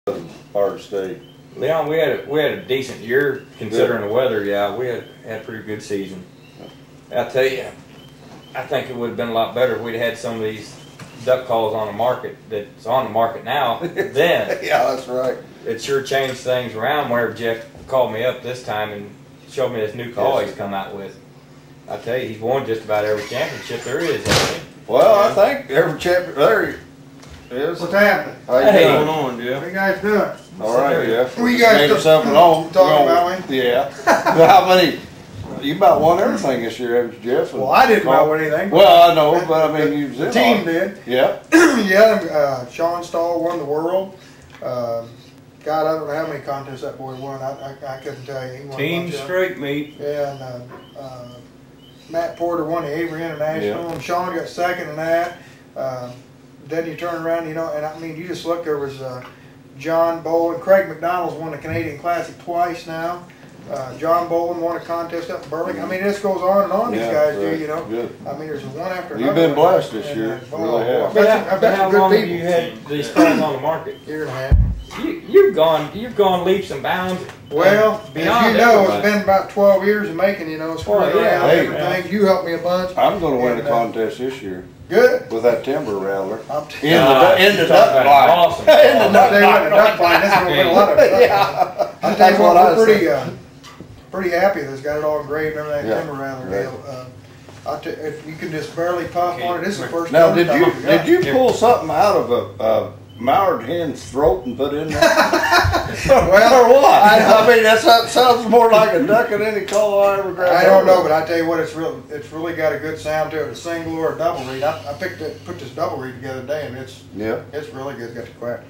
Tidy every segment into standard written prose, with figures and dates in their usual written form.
Hard to stay. Leon, we had a decent year considering the weather. Yeah, we had a pretty good season. I tell you, I think it would have been a lot better if we'd had some of these duck calls on the market that's on the market now. Then yeah, that's right. It sure changed things around. Whenever Jeff called me up this time and showed me this new call he's come out with, I tell you, he's won just about every championship there is. Well, I think every championship there is. What's happening? How you Hey. doing? Going on, Jeff? What you guys doing? All right, Jeff. What you guys made yourself at home. talking about me? Yeah. How many? You about won everything this year, haven't you, Jeff? Well, I didn't know anything. Well, I know, but I mean, you was the in team on. did. Yeah. Yeah, Sean Stahl won the world. God, I don't know how many contests that boy won. I couldn't tell you. He won Team a bunch of them. Strait meet. Yeah, and Matt Porter won the Avery International, and Sean got second in that. Then you turn around, you know, and I mean, you just look, there was John Bowen, Craig McDonald's won the Canadian Classic twice now. John Bowen won a contest up in Burlington. I mean, this goes on and on. These guys do, you know. Good. I mean, there's one after another. You've been blessed this year. Really have. I've got How some good long have people. you had these calls on the market? Year and a half. You've gone leaps and bounds. Well, beyond as you know, everybody. it's been about 12 years in making, you know, screwing Well, yeah, around, hey. different things. You helped me a bunch. I'm going to win And, a contest this year Good. with that timber rattler. I'm In the you duck talk about line. awesome. In the I'll duck tell you what, the line. duck line, this one went a lot of duck Yeah. I'll tell That's you what, what I we're said. pretty happy that's got it all engraved and everything, Yeah. timber rattler Right. deal. If you can just barely puff on it, this is the first Now, time did I've got you it. pull something out of a mallard hen's throat and put in there? Well, or what? I mean, that sounds more like a duck than any call I ever grabbed. I don't know, but I tell you what, it's really got a good sound to it, a single or a double reed. I put this double reed together today, and it's really good. It's got the quack.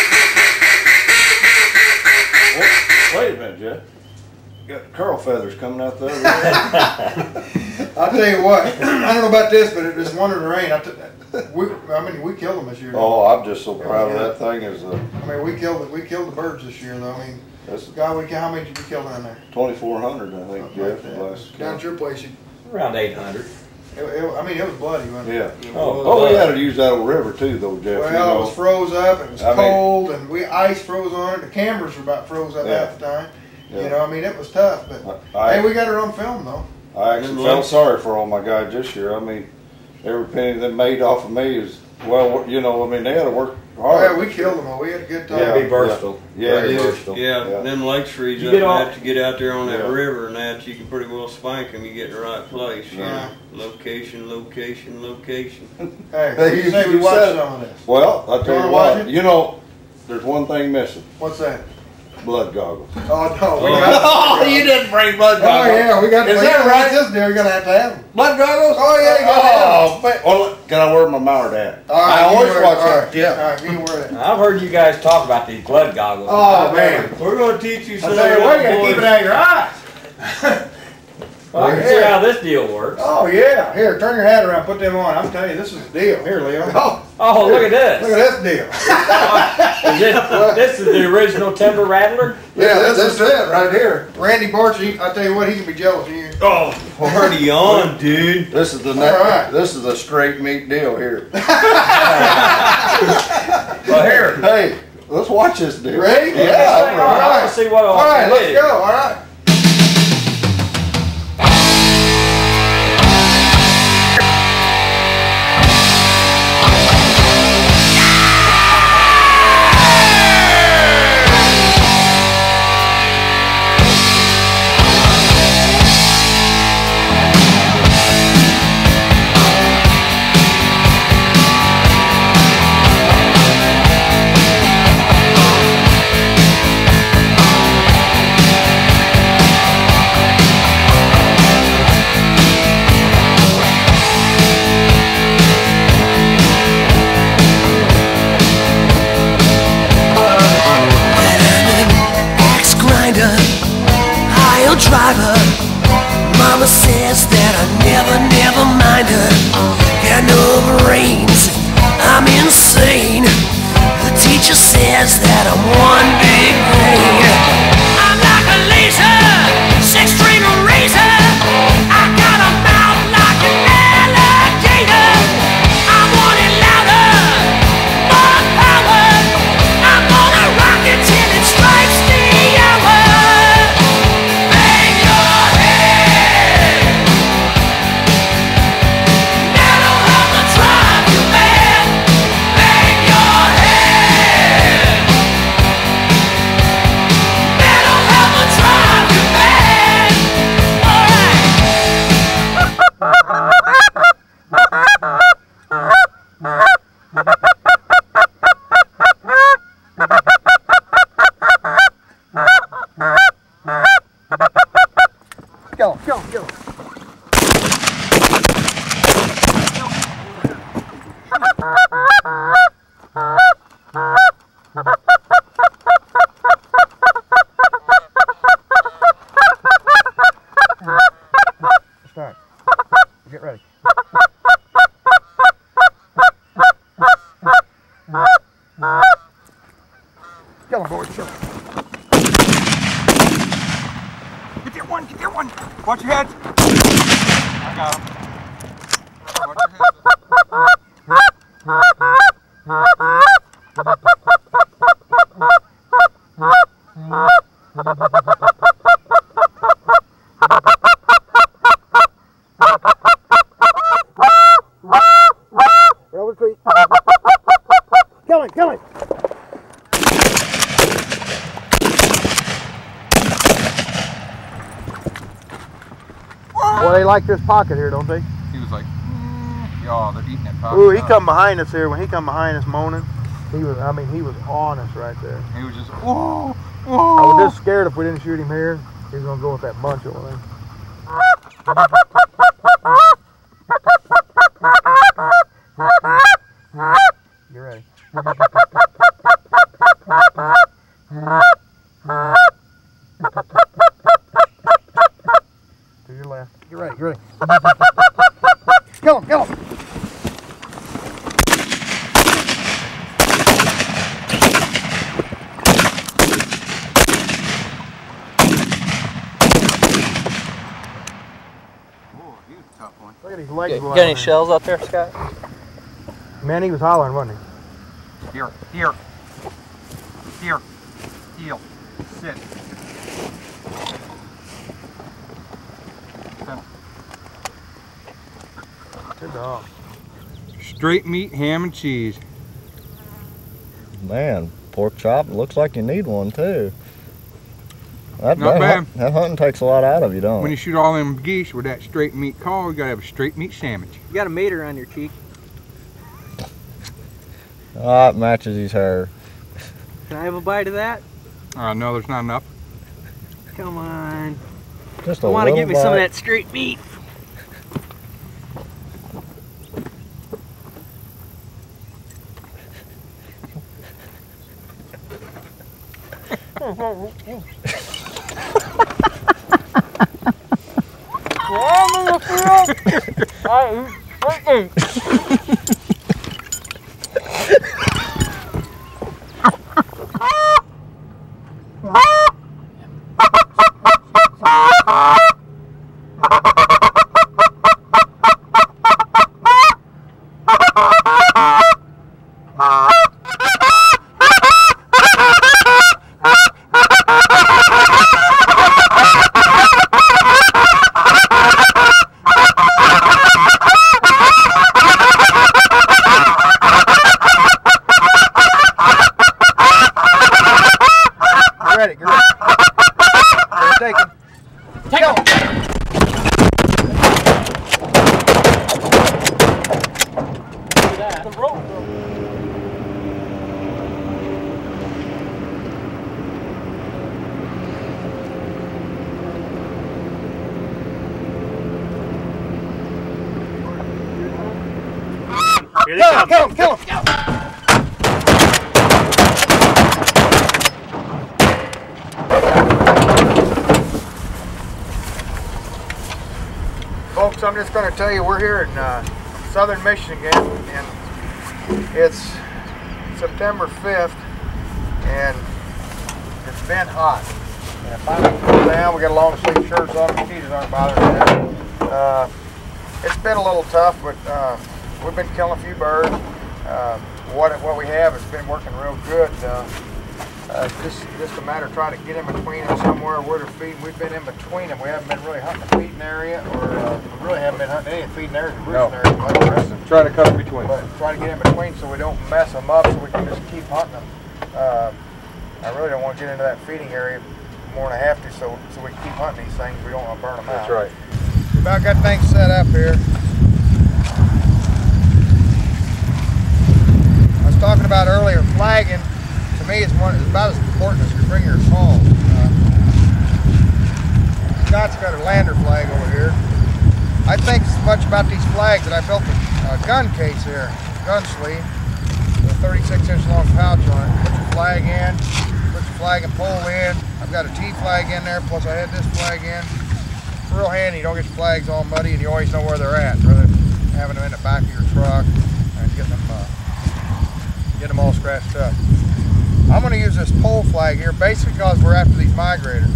Wait a minute, Jeff. You got curl feathers coming out the other way. I'll tell you what, I don't know about this, but it was one in the rain. We killed them this year. Oh, I'm just so proud of that thing. I mean, we killed the birds this year, though. I mean, That's God, how many did we kill down there? 2,400, I think, Jeff. Down at your place, Around 800. I mean, it was bloody, wasn't it? Yeah. Oh, We had to use that old river too, though, Jeff. Well, it was froze up. It was I mean- cold, and ice froze on it. The cameras were about froze up Yeah. half the time. Yeah. You know, I mean, it was tough. But hey, we got it on film, though. I actually felt sorry for all my guys this year. I mean, every penny they made off of me is, well, you know, I mean, they had to work hard. Yeah, we killed them. We had a good time. Yeah, be versatile. Yeah, Very yeah. versatile. Yeah, Yeah. them lake streets You up get there, off- to get out there on that Yeah. river and that, you can pretty well spank them. You get in the right place. You Yeah. know? Location, location, location. Hey, Hey, you say we you watch said- some of this. Well, I'll tell you wanna watch what, it? you know, there's one thing missing. What's that? Blood goggles. Oh no, we Oh. got. You didn't bring blood Oh goggles. yeah, we got. Is we that gotta right? watch this deal. You're gonna have to have them. Blood goggles? Oh, yeah, you gotta Oh, man. Well, can I wear my mallard hat? All right, I you always wear it. watch All that. right, Yeah. All right, you can wear that. I've heard you guys talk about these blood goggles. Oh man, We're going to teach you I some tell you what, you gotta boys. keep it out of your eyes. Well, I can see how this deal works. Oh yeah, here, turn your hat around, put them on. I'm telling you, this is the deal. Here, Leo. Oh, look at this. Look at this deal. This is the original timber rattler. Yeah, this is it right here. Randy Barcher, I tell you what, he can be jealous of you. Oh, party on, dude. This is the right. This is a straight meat deal here. Well, here. Hey, let's watch this deal. Ready? Yeah. All right, I want to see what All right, let's go. All right. Driver, Mama says that I never mind her. Got no brains, I'm insane. The teacher says that I'm one big pain. I'm like a laser, six-string razor. I got a mouth like an alligator. I want it louder, more power. I'm gonna rock it. boys. Get there one, get there one. Watch your heads. I got him. Watch your heads. Kill him, kill him. Well, they like this pocket here, don't they? He was like, y'all, they're eating that pocket. Ooh, he come behind us here. When he come behind us moaning, he was, I mean, he was on us right there. He was just, whoa, I whoa. was just scared if we didn't shoot him here, he was going to go with that bunch over there. You're ready. To your left. You're ready, you're ready. Kill him, kill him. Look at his legs. Got any shells out there, Scott? Man, he was hollering, wasn't he? Here, here, here, heel, sit. Good dog. Straight meat, ham and cheese. Man, pork chop, looks like you need one too. That Not bad. That hunting takes a lot out of you, don't When it? you shoot all them geese with that straight meat call, you gotta have a straight meat sandwich. You got a meter on your cheek. Oh, it matches his hair. Can I have a bite of that? No, there's not enough. Come on. Just a I want to little get me some of bite. that straight meat. Kill him, kill him. Folks, I'm just going to tell you we're here in southern Michigan, and it's September 5th, and it's been hot. And if I don't cool down, we got long sleeve shirts on, mosquitoes aren't bothering us. It's been a little tough, but we've been killing a few birds. What we have has been working real good. Just a matter of trying to get in between them somewhere where they're feeding. We've been in between them. We haven't been really hunting the feeding area, or we really haven't been hunting any of the feeding areas or roosting areas. Like the rest of them. Try to cut in between. But try to get in between so we don't mess them up, so we can just keep hunting them. I really don't want to get into that feeding area more than I have to, so we can keep hunting these things. We don't want to burn them out. That's right. We about got things set up here. I was talking about earlier, flagging. To me, it's about as important as your ringer calls. Scott's got a lander flag over here. I think so much about these flags that I built a gun case here, gun sleeve, with a 36-inch long pouch on it. Put your flag in, put your flag and pole in. I've got a T flag in there, plus I had this flag in. It's real handy. You don't get your flags all muddy, and you always know where they're at, rather than having them in the back of your truck and getting them all scratched up. I'm going to use this pole flag here, basically because we're after these migrators.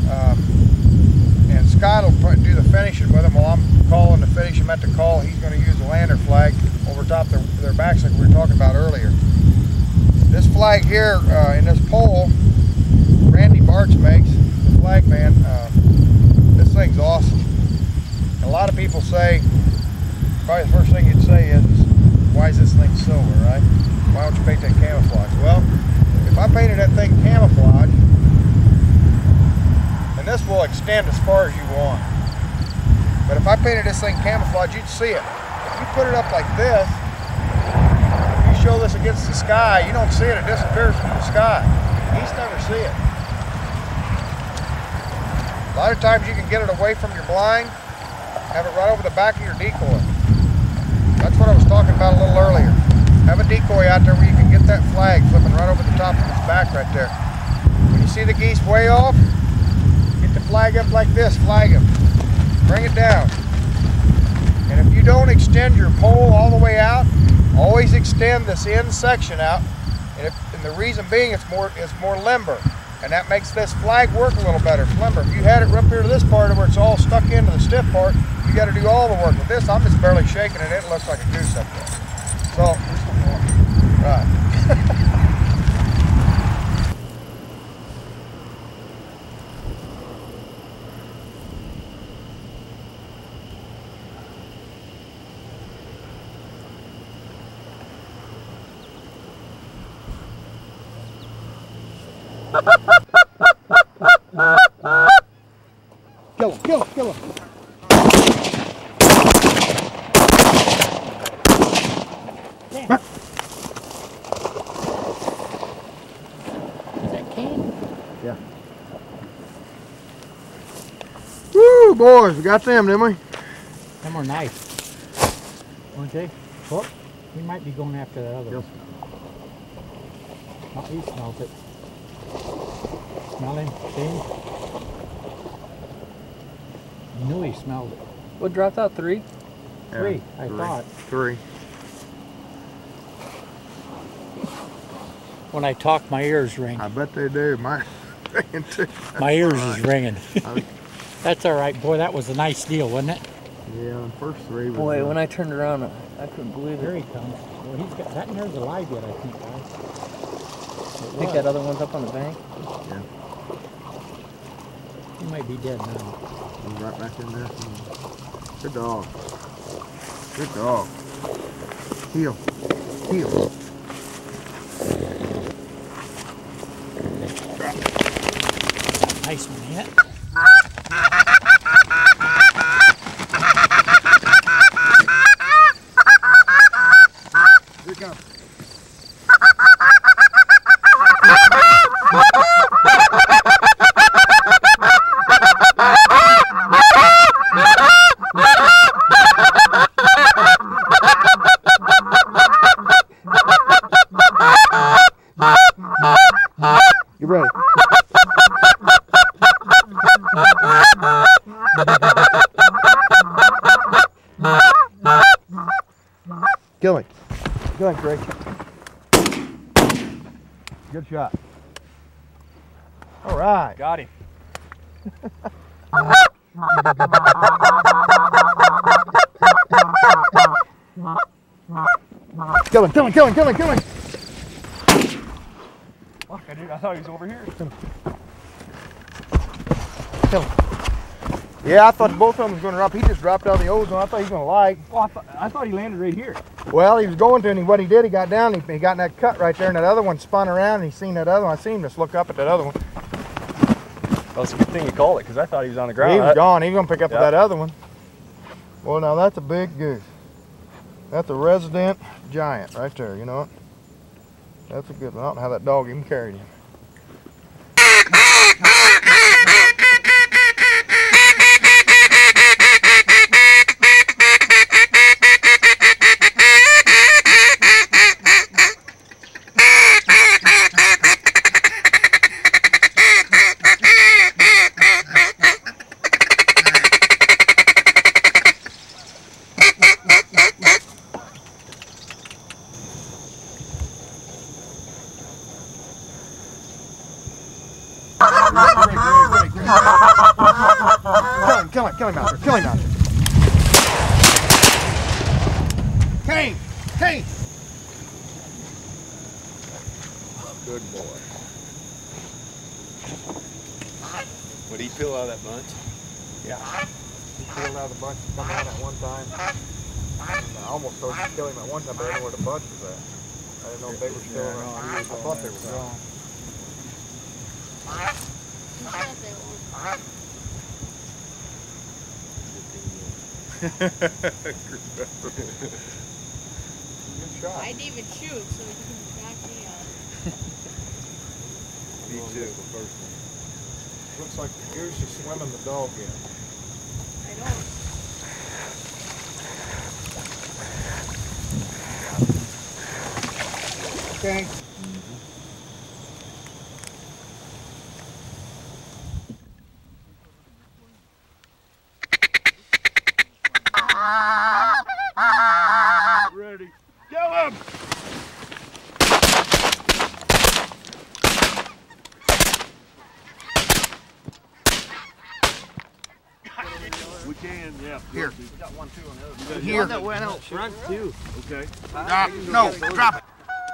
And Scott will do the finishing with them while I'm calling to finish them at the call. He's going to use the lander flag over top their backs like we were talking about earlier. This flag here in this pole, Randy Bartz makes, the flag man, this thing's awesome. And a lot of people say, probably the first thing you'd say is, why is this thing silver, right? Why don't you paint that camouflage? Well, if I painted that thing camouflage, and this will extend as far as you want, but if I painted this thing camouflage, you'd see it. If you put it up like this, if you show this against the sky, you don't see it, it disappears from the sky. Geese never see it. A lot of times you can get it away from your blind, have it right over the back of your decoy. That's what I was talking about a little earlier. Have a decoy out there where you can get that flag flipping right over the top of its back right there. When you see the geese way off, get the flag up like this, flag them. Bring it down. And if you don't extend your pole all the way out, always extend this end section out. And the reason being it's more limber. And that makes this flag work a little better. It's limber. If you had it up here to this part where it's all stuck into the stiff part, you got to do all the work. With this, I'm just barely shaking it. It looks like a goose up there. So, right. Kill him, kill him, kill him. Is that cane? Yeah. Woo, boys, we got them, didn't we? Them are nice. Weren't they? Oh, he might be going after that other one. Oh, he smells it. Smell him? See him? I knew he smelled it. What dropped out? 3? Three, I thought. 3. When I talk, my ears ring. I bet they do. My ears is ringing. That's all right, boy. That was a nice deal, wasn't it? Yeah, the first 3 was... Boy, when I turned around, I couldn't believe Here it. he comes. Well, he's got that near's alive yet, I think, guys. I think that other one's up on the bank. Yeah. He might be dead now. He's right back in there. Good dog. Good dog. Heel. Heel. Nice one, yeah. Here it comes. You ready? Kill him. Kill him, Craig. Good shot. All right. Got him. Kill him, kill him, kill him, kill him, kill him. Fuck, I thought he was over here. Kill him. Yeah, I thought both of them was going to drop. He just dropped out of the ozone. I thought he was going to like. Well, I thought he landed right here. Well, he was going to, and what he did, he got down, he got in that cut right there, and that other one spun around, and he seen that other one. I seen him just look up at that other one. Well, it's a good thing you called it, because I thought he was on the ground. He was gone. He was going to pick up Yep. that other one. Well, now that's a big goose. That's a resident giant right there, you know what? That's a good one. I don't know how that dog even carried him. Kill him out there. Kill him out there. Kane! Kane! Good boy. Would he peel out of that bunch? Yeah. He peeled out of the bunch, come out at one time. I almost thought to kill him at one time, but I didn't know where the bunch was at. I didn't know if they were still around. I thought they were gone. Good shot. I didn't even shoot, so you can back me up. Me too. Looks like the goose is swimming the dog in. I don't. Okay. Ready. Kill him! We can, yeah. Here. We got one too on the other. Here. That went out front too. Okay. No, drop it.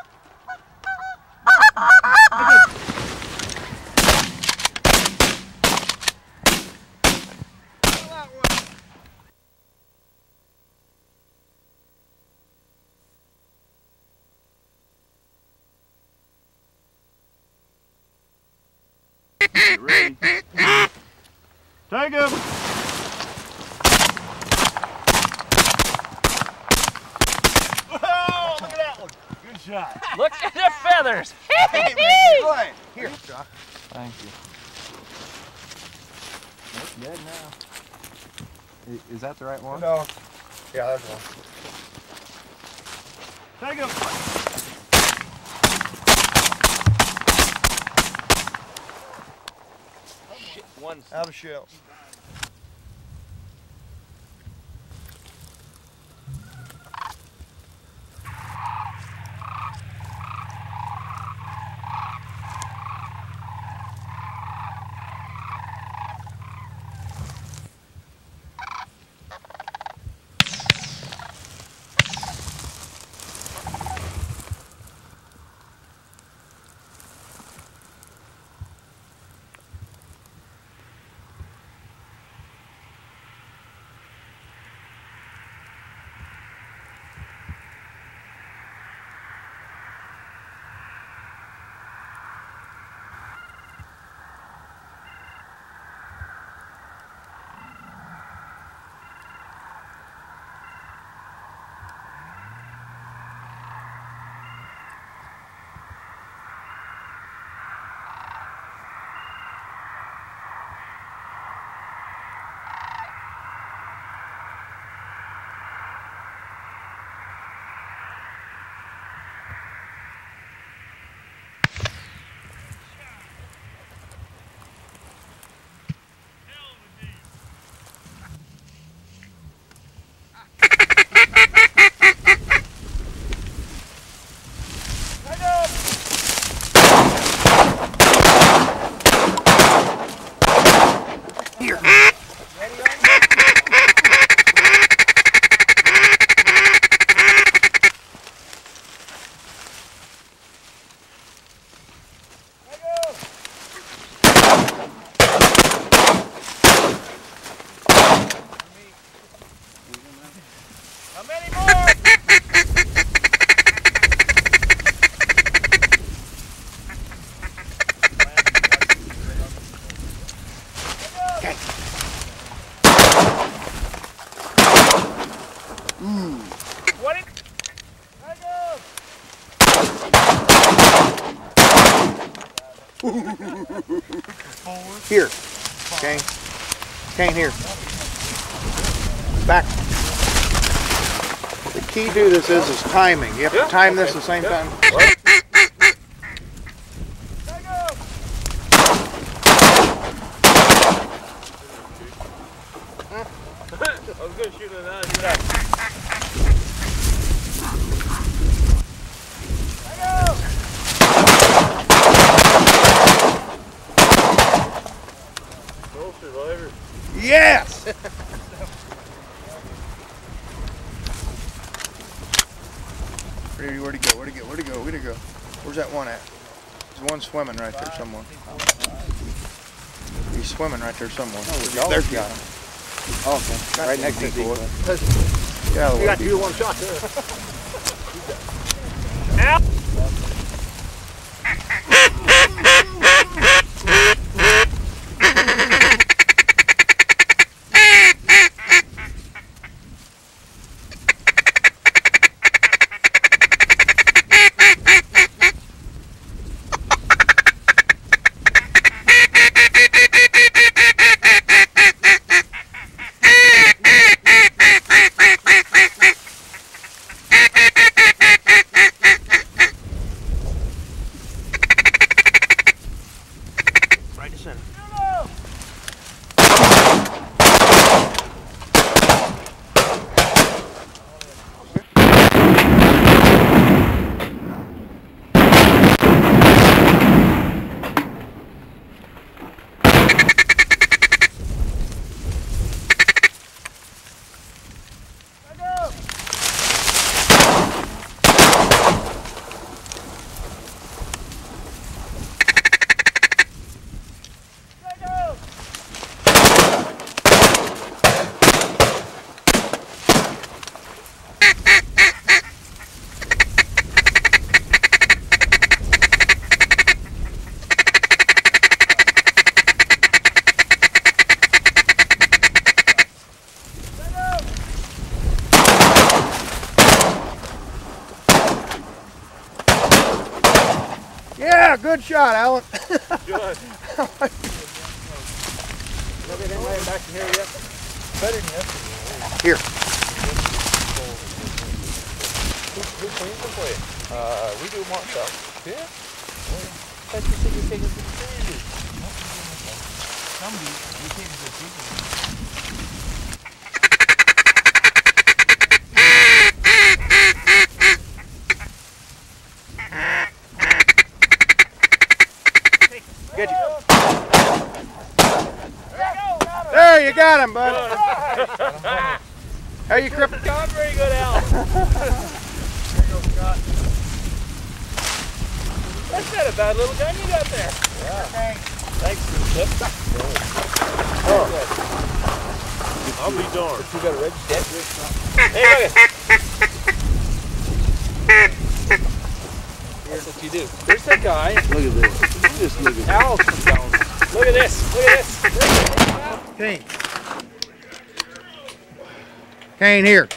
Ready. Take him! Oh, look at that one. Good shot. Look at the feathers. Here, Josh. Thank you. That's dead now. Is that the right one? No. Yeah, that's one. Take him! Out of shells. Here. Kane. Kane, here. Back. The key to this is timing. You have to time this at the same time. I was going to shoot it out. Do that. Yes! Where'd he go? Where'd he go? Where'd he go? Where'd he go? Where's that one at? There's one swimming right there somewhere. He's swimming right there somewhere. Oh, there's got him. Oh, okay. Right next to the boy. Yeah, You got 2 to 1 shot there. Yeah, good shot, Alan. Good. Nobody didn't lay him back in here yet? Better than yesterday. Here. Who cleans the plate? We do them ourselves. Yeah? That's the thing you take us to the community. Somebody, we take us to the community. Get you. There you got him, bud. How you crippin'? Not very good, Al. That's not a bad little gun you got there. Yeah. Thanks for the tip. Oh. I'll be darned. You got a red stick? Hey, look at That's what you do. There's that guy. Look at this. Just look at Al's from down. Look at this. Look at this. Kane. Kane, here.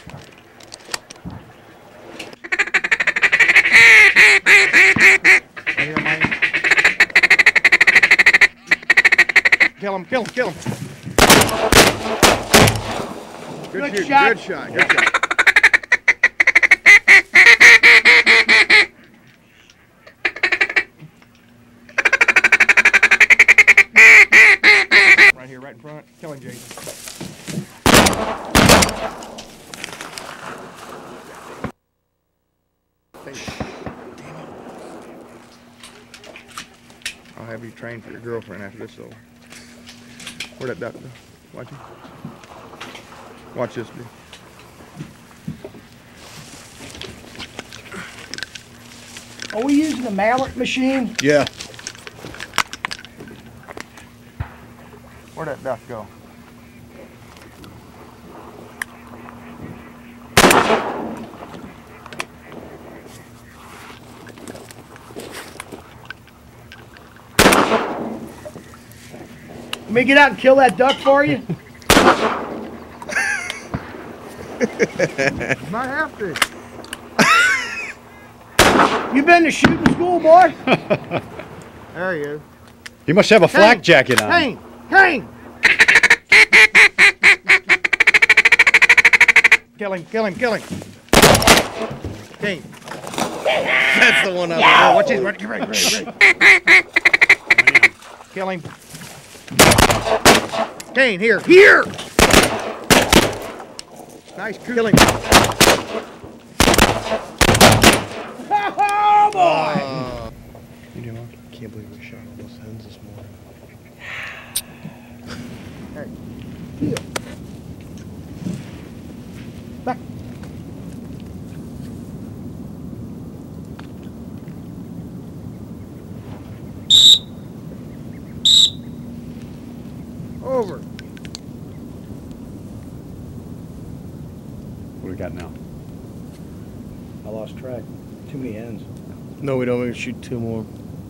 Kill him, kill him, kill him. Good shot. Good shot, good shot. Right here, right in front. Kill him, Jason. I'll have you train for your girlfriend after this, so. Where'd that duck go? Watch him. Watch this, bro. Are we using the mallet machine? Yeah. Where'd that duck go? Let me get out and kill that duck for you. Might have to. You been to shooting school, boy? There he is. He must have a flak jacket on. Kane! Kane! Kill him, kill him, kill him. Kane. That's the one up there. Watch his right. Kill him. Kane, here. Here! Nice killing. Oh, boy! You know, I can't believe we shot all those hens this morning. Hey. Heel. Back. Over. What do we got now? I lost track. Too many ends. No, we don't. We're gonna shoot 2 more.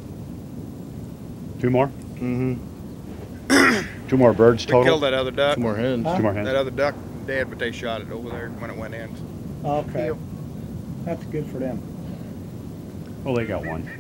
2 more? Mm-hmm. 2 more birds We total? killed that other duck. 2 more hens. Huh? 2 more hens. That other duck dead, but they shot it over there when it went in. Okay. Heel. That's good for them. Well, they got 1.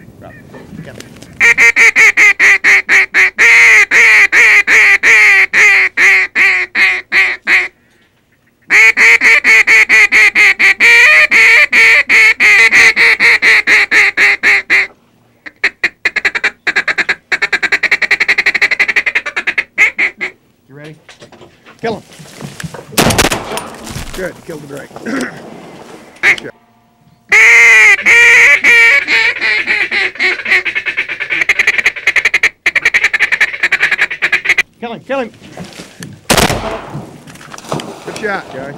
You ready? Kill him. Good, you killed the drake. Good job. Kill him, kill him. Good shot, guy.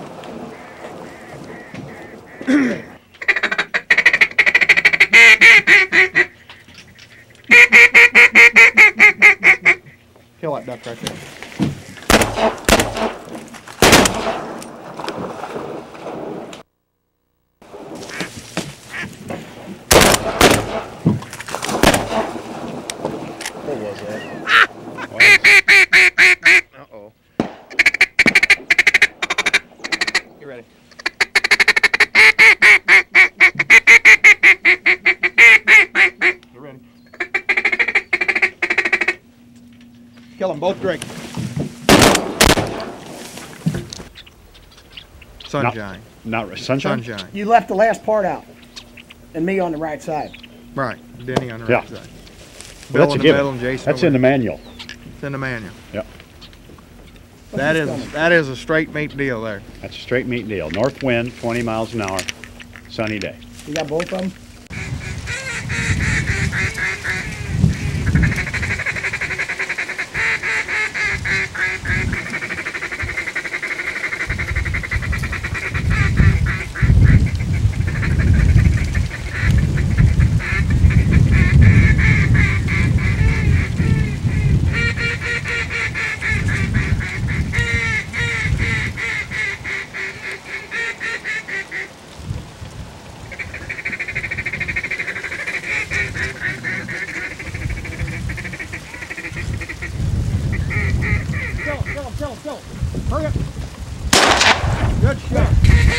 Kill that duck right there. What was that? Uh-oh. You ready? You ready? Kill them both, Drake. Sunshine. Not sunshine? Sunshine. You left the last part out, and me on the right side. Right. Denny on the Yeah. right side. Well, that's Bill a in the given. middle and Jason That's over in the there. manual. It's in the manual. Yep. That is a straight meat deal there. That's a straight meat deal. North wind, 20 miles an hour, sunny day. You got both of them? Kill him. Hurry up. Good shot.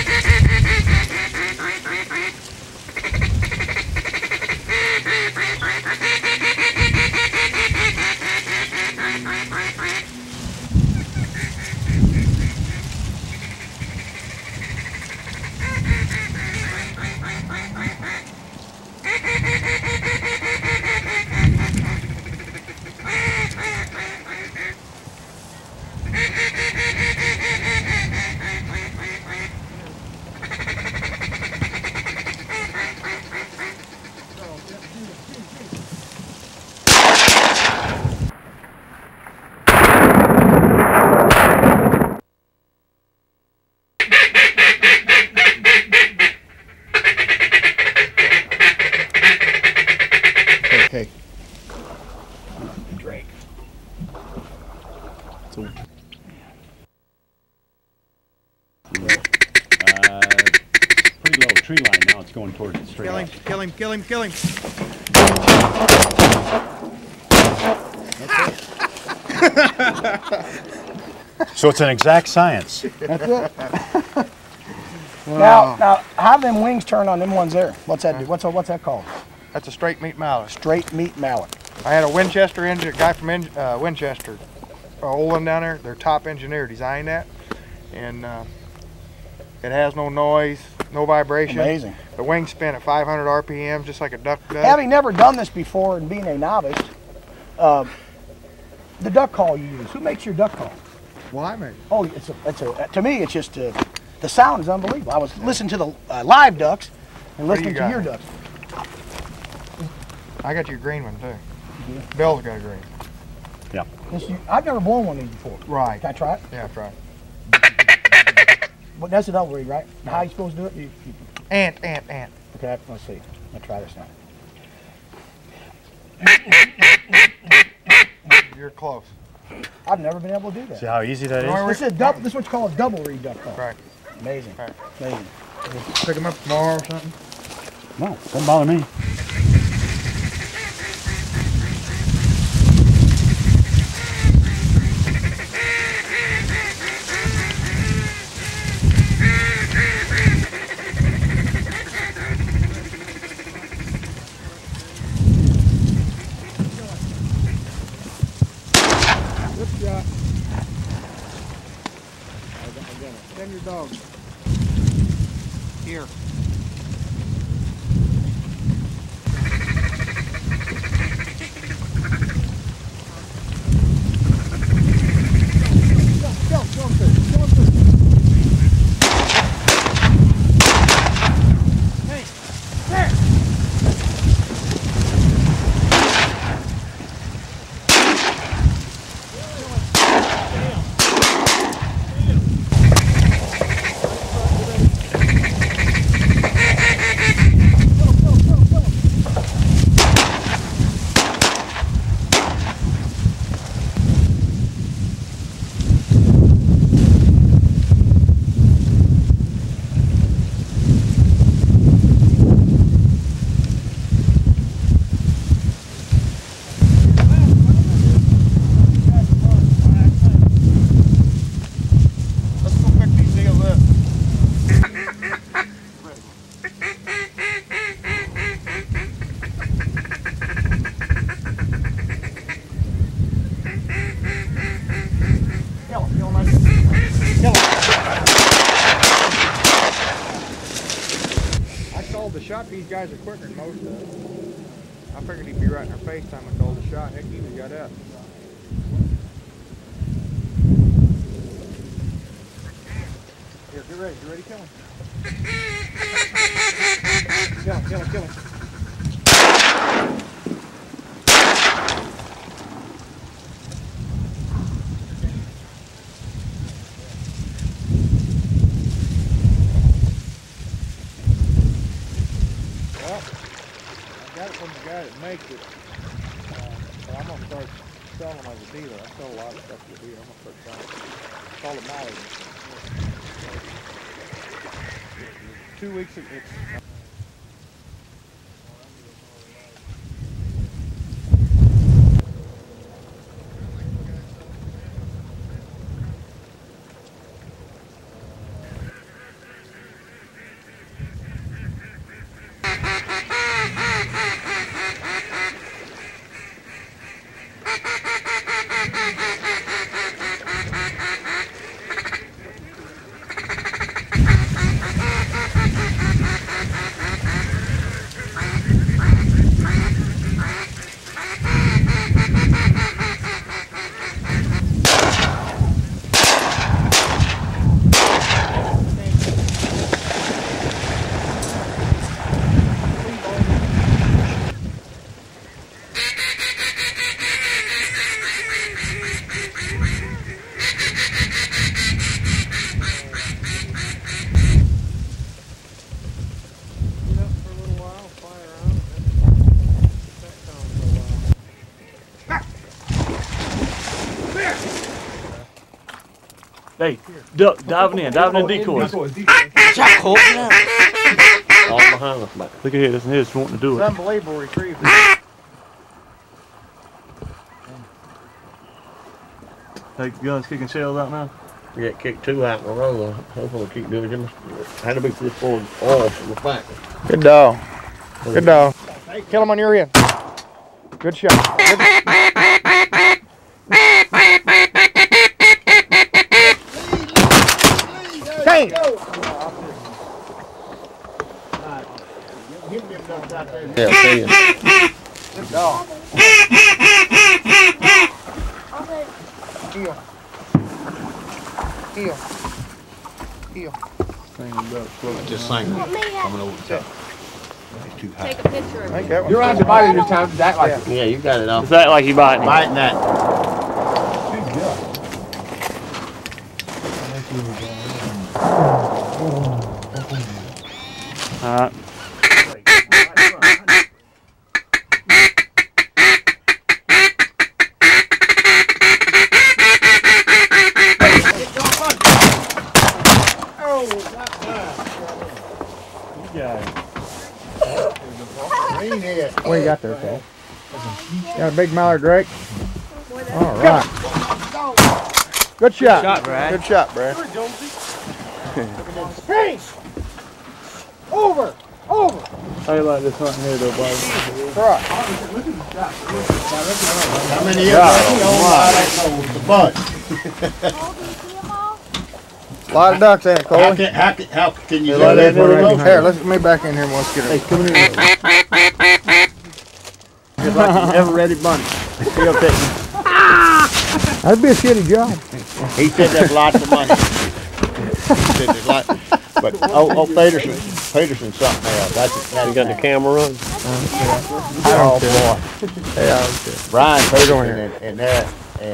Okay. Drake. So, Pretty low tree line now. It's going towards the straight. kill him. So it's an exact science. That's it. Now, how do them wings turn on them ones there? What's that do? What's that called? That's a straight meat mallet. Straight meat mallet. I had a Winchester engine, a guy from Winchester, old one down there. Their top engineer designed that, and it has no noise, no vibration. Amazing. The wings spin at 500 RPM, just like a duck does. Having never done this before and being a novice, the duck call you use. Who makes your duck call? Well, I made. Oh, to me, it's just the sound is unbelievable. I was listening to the live ducks and What do listening you to got? your ducks. I got your green one too. Bill's got a green. Yeah. I've never blown one of these before. Right. Can I try it? Yeah, try. Well, that's a double reed, right? How are you supposed to do it? Ant. Okay, let's see. I'll try this now. You're close. I've never been able to do that. See how easy that is? This is double. This is what you call a double reed duck call. Right. Amazing. Right. Amazing. We'll pick them up tomorrow or something. No, doesn't bother me. Good shot. Send your dog. Here. The shot, these guys are quicker than most of them. I figured he'd be right in our face time I called the shot. Heck, he even got up. Here, get ready. You ready? Kill him. Kill him. From the guy that makes it, but I'm gonna start selling them as a dealer. I sell a lot of stuff to the dealer. I'm gonna start selling them. It's all the mileage. 2 weeks. It's Hey, diving in decoys. Jack Hope now. All behind us, mate. Look at here, this is wanting to do It's it. unbelievable retrieval. Take the guns kicking shells out now. Yeah, kicked 2 out in a row. Hopefully keep doing it. Had to be this for oil from the back. Good dog. Good dog. Kill him on your end. Good shot. Dang! Yeah, see ya. Good dog. Heel. Heel. Heel. Just saying. Coming over the top. It's too high. Take a picture of it. You're on divided this time. That like Yeah, you got it off. Is that like you biting? Biting that. Alright. What you got there, Paul? Got a big mallard drake? All right. Good shot. Good shot, Brad. Hey! Over! Over! How you like this hunting here though, buddy? Right. How many of them? The bunch. A lot of ducks in it, Cole. How can you Here, do that? let's get me back in here and let's get her. Hey, come here. Just like you never ready bunny. He'll take you. That'd be a shitty job. He said there's lots of money. He said there's lots. But Peterson's something else. That's You got the camera on? Oh boy. Yeah. Brian Peterson and there.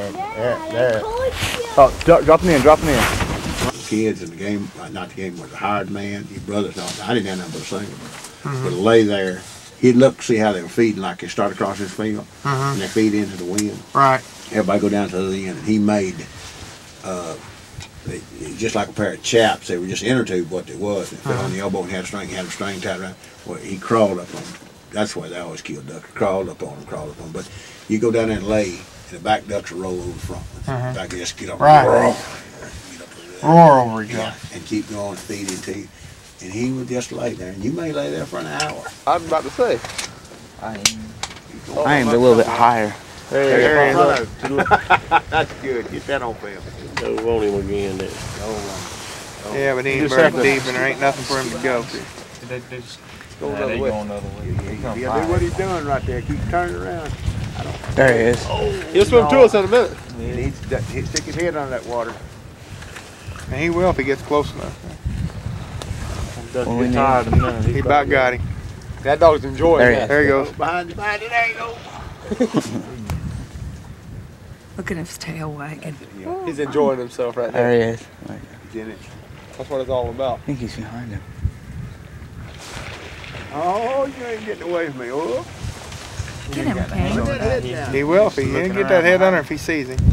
Oh, dropping in. Kids in the game, not the game, was a hired man. Your brother's not. I didn't have nothing but a single. But lay there, he'd look, see how they were feeding, like they start across his field, and they feed into the wind. Right. Everybody go down to the end, and he made just like a pair of chaps. They were just inner tube what they was. And fit on the elbow and had a string tied around. Well, he crawled up on them. That's why they always killed ducks. Crawled up on them. But you go down there and lay, and the back ducks will roll over the front ones. Back just get up. Right. Roar over each other. And keep going, feeding to you. And he would just lay there, and you may lay there for an hour. I was about to say. I aimed a little bit higher. There you go. That's good. Get that on film. No, won't him again there. Yeah, but he ain't very deep and there ain't nothing for him to go to. They just go another way. Yeah, do what he's doing right there. Keep turning around. There he is. He'll swim to us in a minute. He'd stick his head under that water. And he will if he gets close enough. Well, tired enough. He about got him. That dog's enjoying it. There he goes. Behind you, there you go. Look at his tail wagging. He's enjoying himself right There there. he is. He's in it. That's what it's all about. I think he's behind him. Oh, you ain't getting away from me, oh. Get him, Pam. He will if he didn't get that head under if he sees him.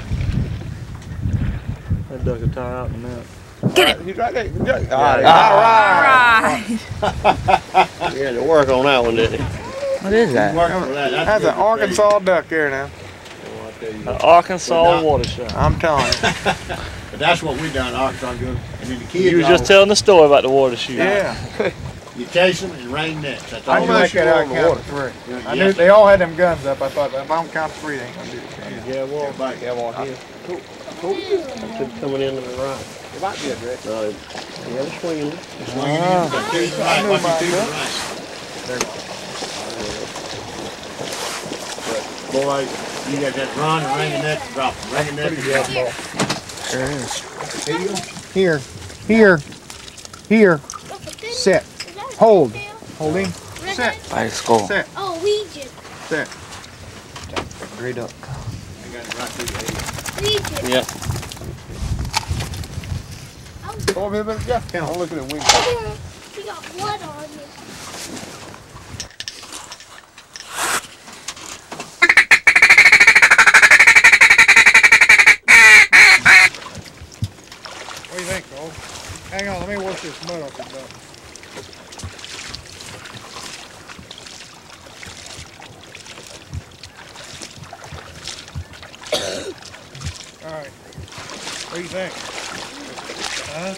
That duck will tire out in a minute. Get him. He's right there. All right. You had to work on that one, didn't you? What is that? That's an Arkansas duck there now. An Arkansas water shot. I'm telling you. But that's what we done in Arkansas good. And then the kids. You was just telling the story about the water shoot. Yeah. You chase them and rain nets. That's all. I knew that out count to three. I knew they all had them guns up. I thought if I don't count to three, they ain't gonna do it. Yeah, well, here. Cool. Coming into the right. It might be a direct. No, yeah, they're swinging. Swinging in. But to the right. Watch it to the right. Boy, you got that run and ring the net and drop. Ring the net and drop ball. There it is. Here. Sit. Hold. Holding. Sit. By the skull. Sit. Oh, Legion. Sit. Great duck. I got it right through the head. Legion. Yep. Come over here a minute, Jeff. I'm looking at wings. You got blood on you. What do you think, Cole? Hang on, let me wash this mud off your duck. All right. What do you think? Huh?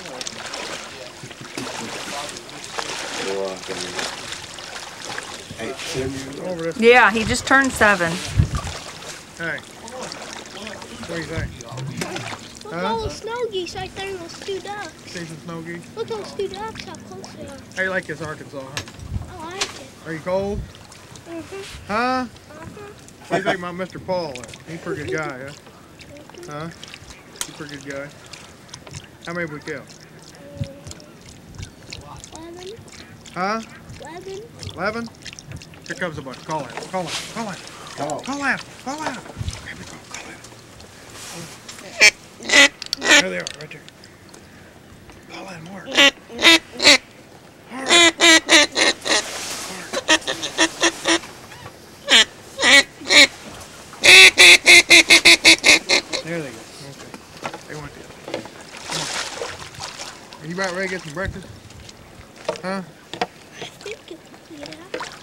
Over this. Yeah, he just turned 7. Hey. What do you think? Look at all the snow geese right there, those 2 ducks. See some snow geese? Look at those 2 ducks, how close they are. How you like this Arkansas, huh? I like it. Are you cold? Huh? What do you think about Mr. Paul? He's a pretty good guy, huh? Huh? He's a pretty good guy. How many have we killed? 11. Huh? 11. 11? Here comes a bunch. Call him. Call him. Call him. Call him. Call him. Call him. There they are, right there. Paula and Mark. There they go. Okay. They went there. Come on. Are you about ready to get some breakfast? Huh? I think it's, yeah.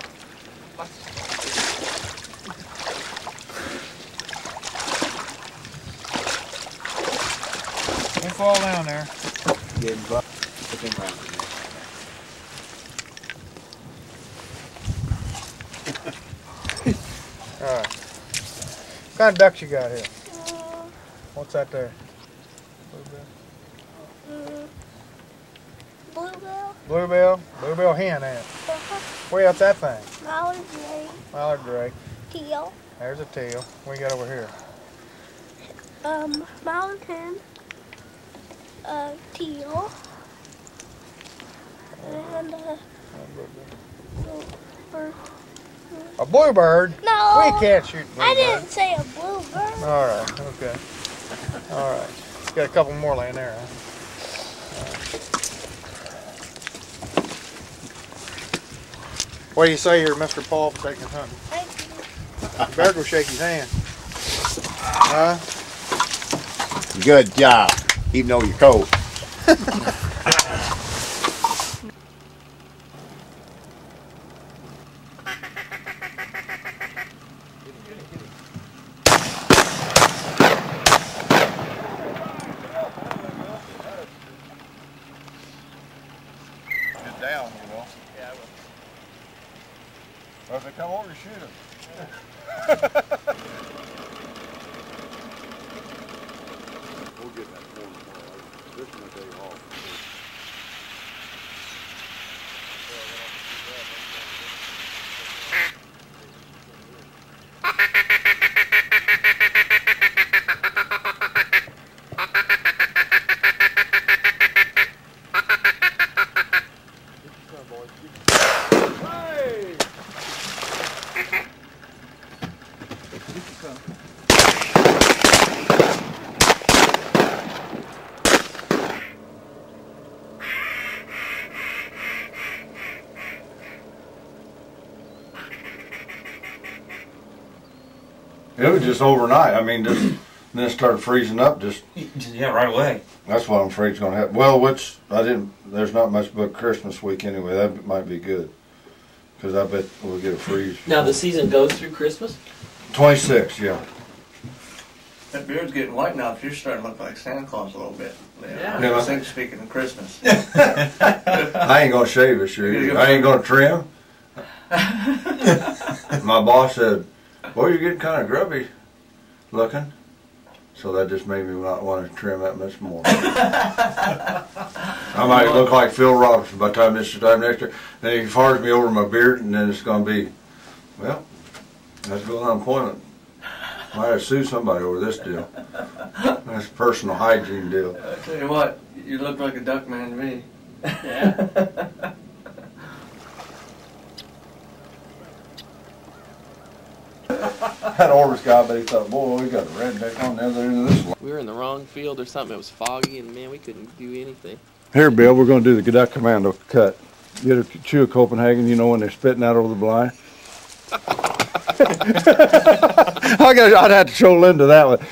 Don't fall down there. Alright. What kind of ducks you got here? What's that there? Bluebell. Bluebell? Bluebell hen, ain't it? Where else that thing? Mallard gray. Mallard gray. Teal. There's a teal. What you got over here? Mallard hen. Teal. And bluebird. A bluebird? No. We can't shoot bluebird. I didn't say a bluebird. Alright, okay. Alright. Got a couple more laying there, huh? What do you say here, Mr. Paul, for taking hunting? Thank you. You better go shake his hand. Huh? Good job, even though you're cold. Get down, you know. Yeah, I will. Well, if they come over, shoot them. We'll get that corn tomorrow. This is my day off. It was just overnight. I mean, then it started freezing up. Yeah, right away. That's what I'm afraid is going to happen. Well, there's not much but Christmas week anyway. That might be good. Because I bet we'll get a freeze. Now the season goes through Christmas? 26, yeah. That beard's getting white now. If you're starting to look like Santa Claus a little bit. Yeah. I think speaking of Christmas. I ain't going to shave this year either. I ain't going to trim. My boss said, "Boy, you're getting kind of grubby looking." So that just made me not want to trim that much more. I might look like Phil Robertson by the time this time next year. Then he fars me over my beard, and then it's going to be, well, let's go on appointment. Might have to sue somebody over this deal. That's a personal hygiene deal. I tell you what, you look like a duck man to me. Yeah. That Orbis guy, but he thought, boy, we got a redneck on the other end of this one. We were in the wrong field or something. It was foggy, and man, we couldn't do anything. Here, Bill, we're going to do the duck commando cut. Get a chew of Copenhagen, you know, when they're spitting out over the blind. I'd have to show Linda that one.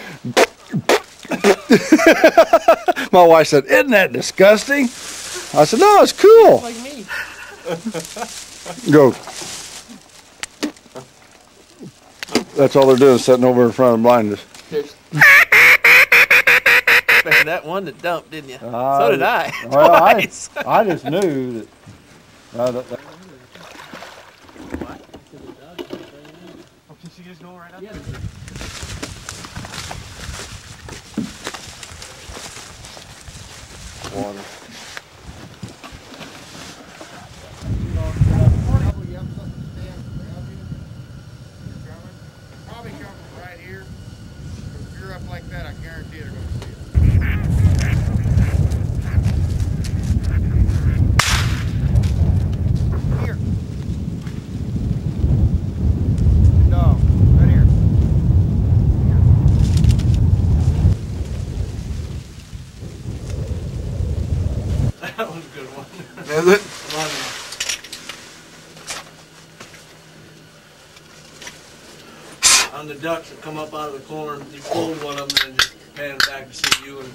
My wife said, "Isn't that disgusting?" I said, "No, it's cool." Like me. Go. That's all they're doing, sitting over in front of the blind. Expected that one to dump, didn't you? So did I. Well, Twice. I just knew that. She just going right up Yeah. Water. Probably come from right here. If you're up like that, I guarantee they're going to see it. Here. No, right here. the ducks that come up out of the corn, you fold one of them and just pan it back to see you and.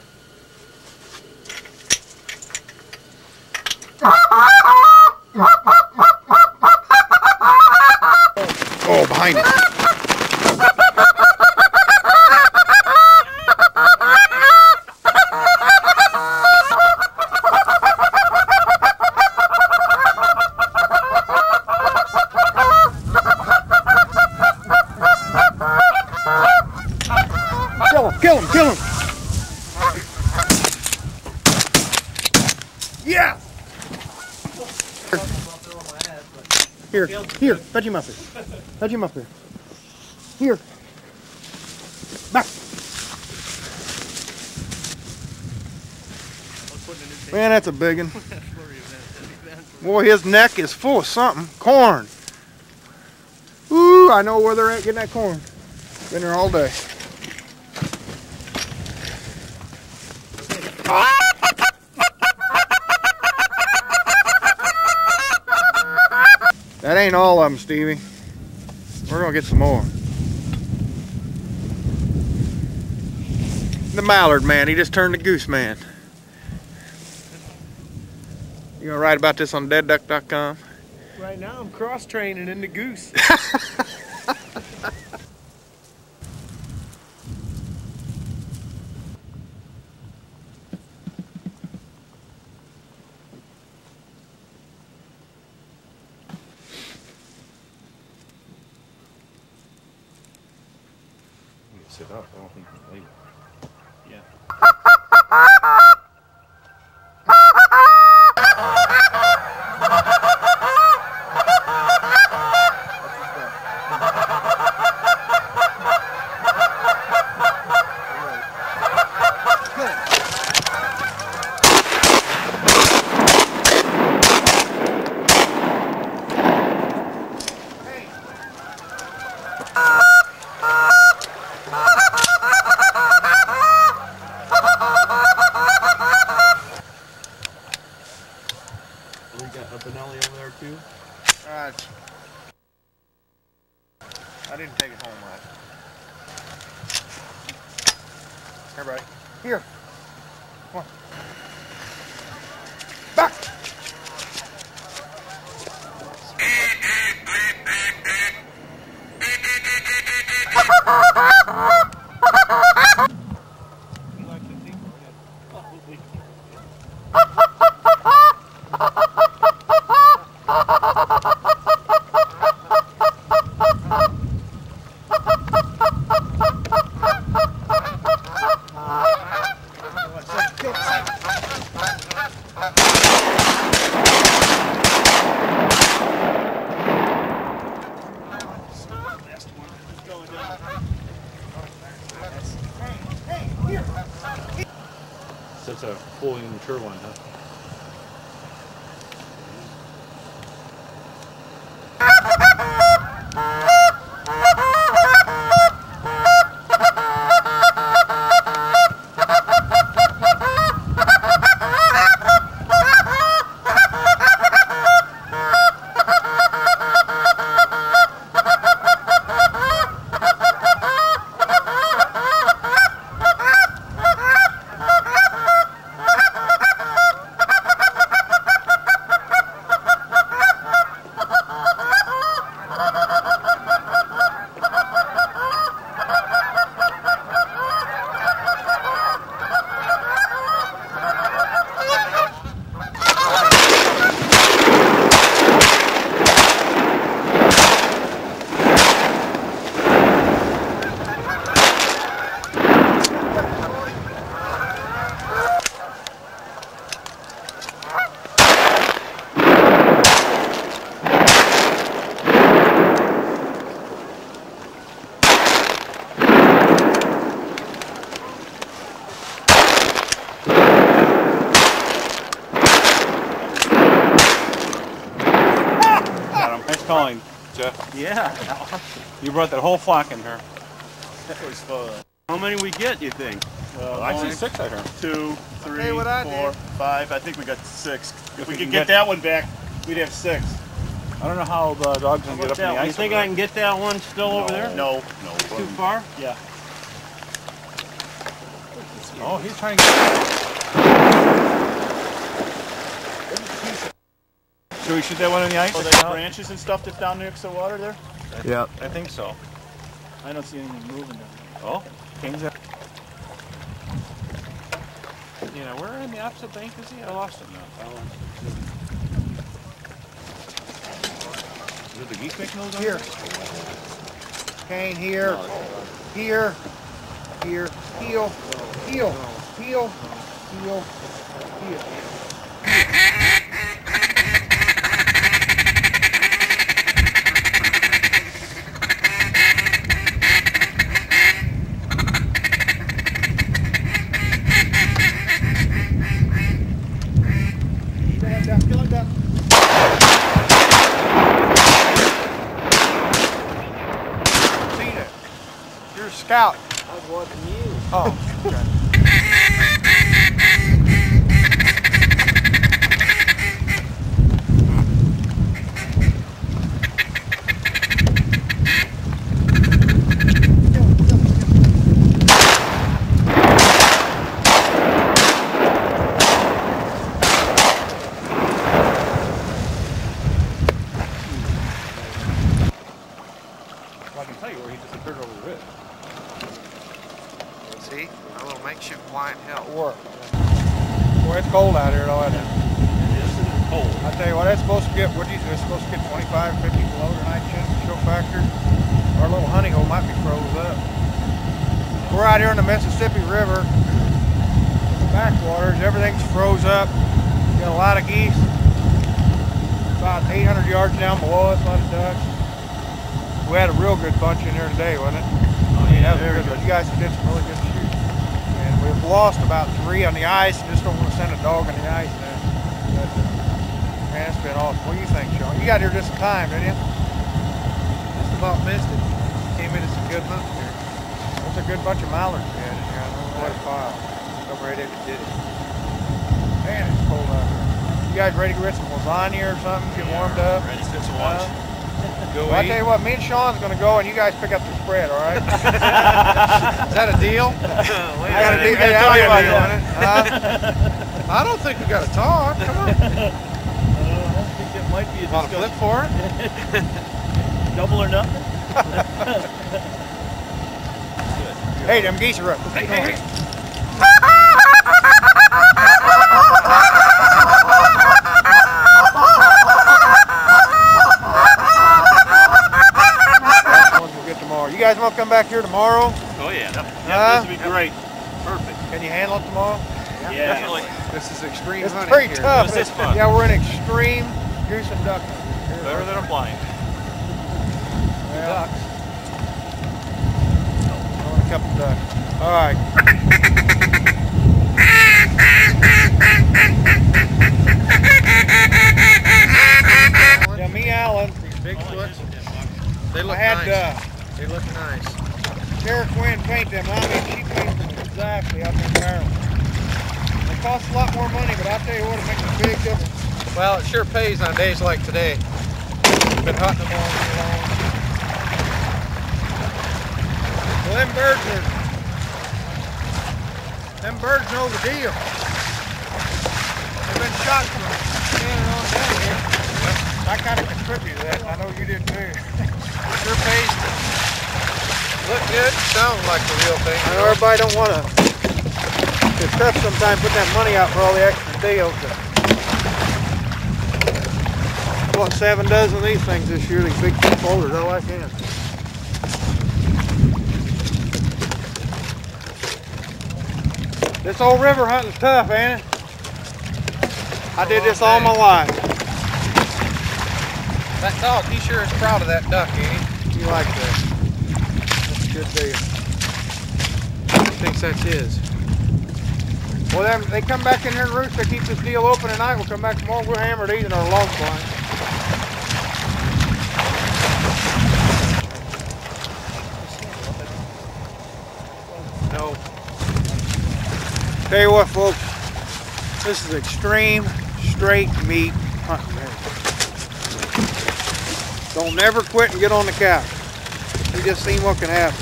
Oh, behind it. Kill him, kill him. Yeah. Here, fetch him up here. Fetch him up here. Here. Back. Man, that's a big one. Boy, his neck is full of something. Corn. Ooh, I know where they're at getting that corn. Been there all day. That ain't all of them, Stevie. We're gonna get some more. The mallard man, he just turned to goose man. You gonna write about this on deadduck.com? Right now I'm cross training into goose. Sit up. I don't think you can leave it. Yeah. We got a Benelli over there too. I didn't take it home last. Everybody, here. Come on. Back. So it's a fully mature one, huh? Calling, Jeff. Yeah. You brought that whole flock in here. That was fun. How many we get, you think? I see 6 out here. 2, 3, 4, 5. I think we got 6. If we could can get get that one back, we'd have 6. I don't know how the dog's gonna get up in the ice. You think I can get that one still over there? No. Too far? Yeah. Oh, he's trying to get. Should we shoot that one in the ice? Like the branches and stuff that's down next to the water there? Yeah. I think so. I don't see anything moving down there. Oh, King's there. You know, where in the opposite bank is he? I lost him now. Is it the geese making those? Here. Kane here. Here. Here. Heel. Heel. Heel. Heel. Heel. You're a scout. I was watching you. Oh, okay. Well, I can tell you where he disappeared over the ridge. See? A little makeshift blind help. Work. Boy, it's cold out here, though, isn't it? It is cold. I tell you what, it's supposed to get, it's supposed to get 25, 50 below tonight, chill factor. Our little honey hole might be froze up. We're out here in the Mississippi River, the backwaters, everything's froze up. Got a lot of geese. About 800 yards down below us, a lot of ducks. We had a real good bunch in here today, wasn't it? Oh, yeah, Very good. You guys did some really good shooting. And we've lost about 3 on the ice and just don't want to send a dog on the ice now. But, man, it's been awesome. What do you think, Sean? You got here just in time, didn't you? Just about missed it. Came in at some good hunting here. That's a good bunch of mallards we had in here. I don't know what a pile. I'm ready to did it. Man, it's cold out here. You guys ready to get some lasagna or something? Get warmed up? Ready to get some lunch. Go Well, I eat. tell you what, me and Sean's going to go and you guys pick up the spread, all right? Is that a deal? I got a deal. Hey, how you doing it? I don't think we got to talk. Come on. I think it might be a Want to flip for it? Double or nothing? Hey, them geese are up. Hey. You guys want to come back here tomorrow? Oh yeah, this would be great. Perfect. Can you handle it tomorrow? Yeah, definitely. This is extreme It's hunting pretty here. tough. This is fun. Yeah, we're in extreme goose and duck hunting. Better than a blind. Ducks. I want a couple ducks. All right. Yeah, me, Alan. These Bigfoots, they look I had nice. They look nice. Sarah Quinn paint them. I mean, she painted them exactly up in Maryland. They cost a lot more money, but I'll tell you what, it makes a big difference. Well, it sure pays on days like today. Been hunting them all year long. Well, them birds know the deal. They've been shot from standing on down here. I kind of contribute to that, and I know you did too. Sure pays. Look good, sound like the real thing. I know everybody don't want to. It's tough sometimes putting that money out for all the extra deals. I bought 7 dozen of these things this year, these big folders, all I can. This old river hunting's tough, ain't it? I did this all my life. That dog, he sure is proud of that duck, ain't he? You like that? That's a good deal. He thinks that's his. Well, then they come back in here and roost. They keep this deal open tonight. We'll come back tomorrow. We'll hammer these in our long blind. No. Tell you what, folks. This is extreme straight meat hunting. Don't never quit and get on the couch. You just seen what can happen.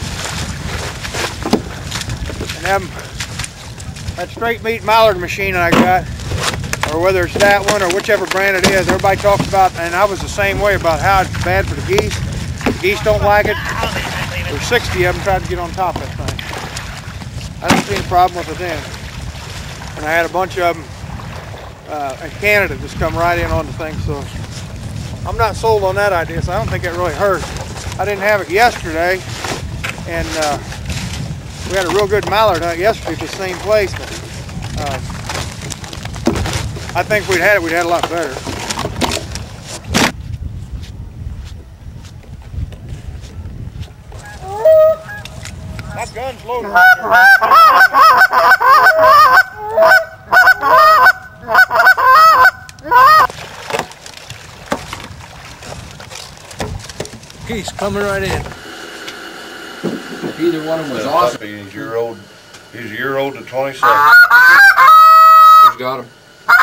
And that straight meat mallard machine I got, or whether it's that one or whichever brand it is, everybody talks about, and I was the same way, about how it's bad for the geese. The geese don't like it. There's 60 of them trying to get on top of that thing. I don't see any problem with it then. And I had a bunch of them in Canada just come right in on the thing, so I'm not sold on that idea, so I don't think it really hurts. I didn't have it yesterday, and we had a real good mallard hunt yesterday at the same place, but I think we'd had a lot better. That gun's loaded right there. Geese coming right in. Either one of them was awesome. He's a year old to 27. Who's got him?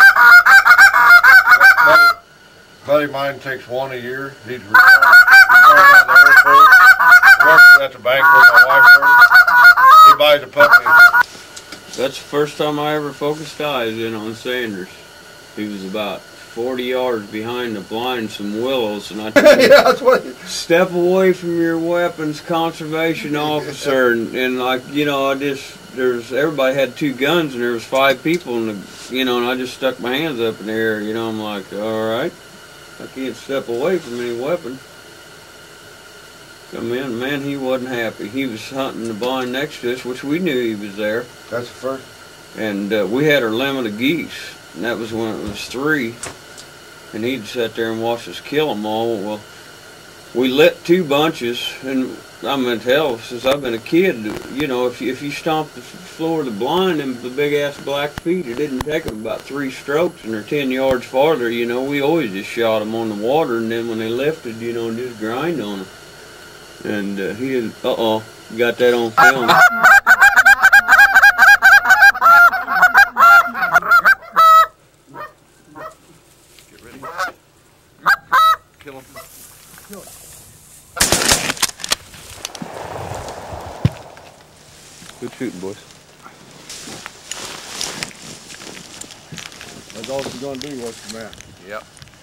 Buddy of mine takes one a year. He's retired out in the Air Force. Works at the bank where my wife works. He buys a puppy. That's the first time I ever focused eyes in on Sanders. He was about 40 yards behind the blind, some willows, and I told him, yeah, that's what step away from your weapons, conservation officer, and like, you know, everybody had 2 guns, and there was 5 people, and and I just stuck my hands up in the air, I'm like, all right, I can't step away from any weapon. Come in, man, he wasn't happy. He was hunting the blind next to us, which we knew he was there. That's the first. And we had our limit of geese, and that was when it was 3. And he'd sit there and watch us kill them all. Well, we lit 2 bunches, and I'm gonna tell, since I've been a kid, if you stomp the floor of the blind and the big ass black feet, it didn't take them about 3 strokes, and they're 10 yards farther. We always just shot them on the water, and then when they lifted, just grind on them. And he didn't. Got that on film. Get ready. Kill him. Kill it. Good shooting, boys. That's all you're gonna do, what's the map? Yep.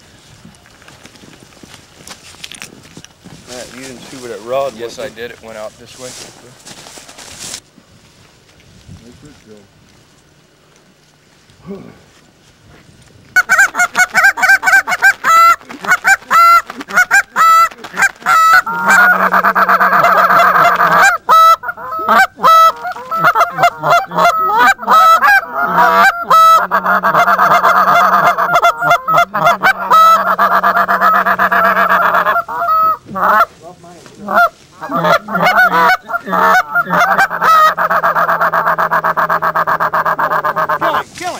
Matt, you didn't see where that rod was? Yes, I did. It went out this way. Kill him!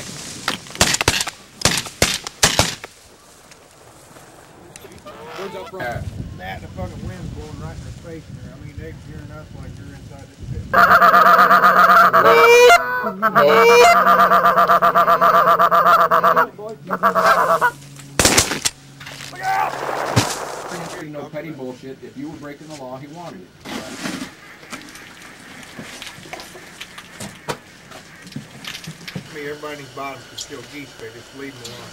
Birds up front. That, the fucking wind's blowing right in their face there. I mean, they're hearing us like you're inside this pit. Look out! No petty bullshit. If you were breaking the law, he wanted it. I mean, everybody in these bottoms can kill geese, but just leave them alone.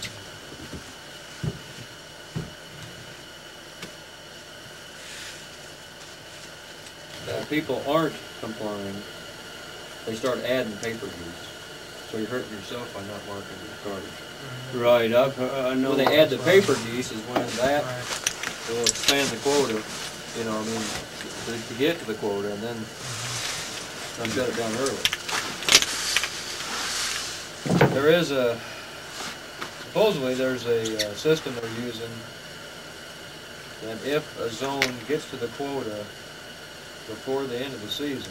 People aren't complying. They start adding paper geese. So you're hurting yourself by not marking the cartage. Right, I know. When they add the paper geese is when that will expand the quota, to get to the quota, and then shut it down early. There is supposedly there's a system they're using that if a zone gets to the quota before the end of the season,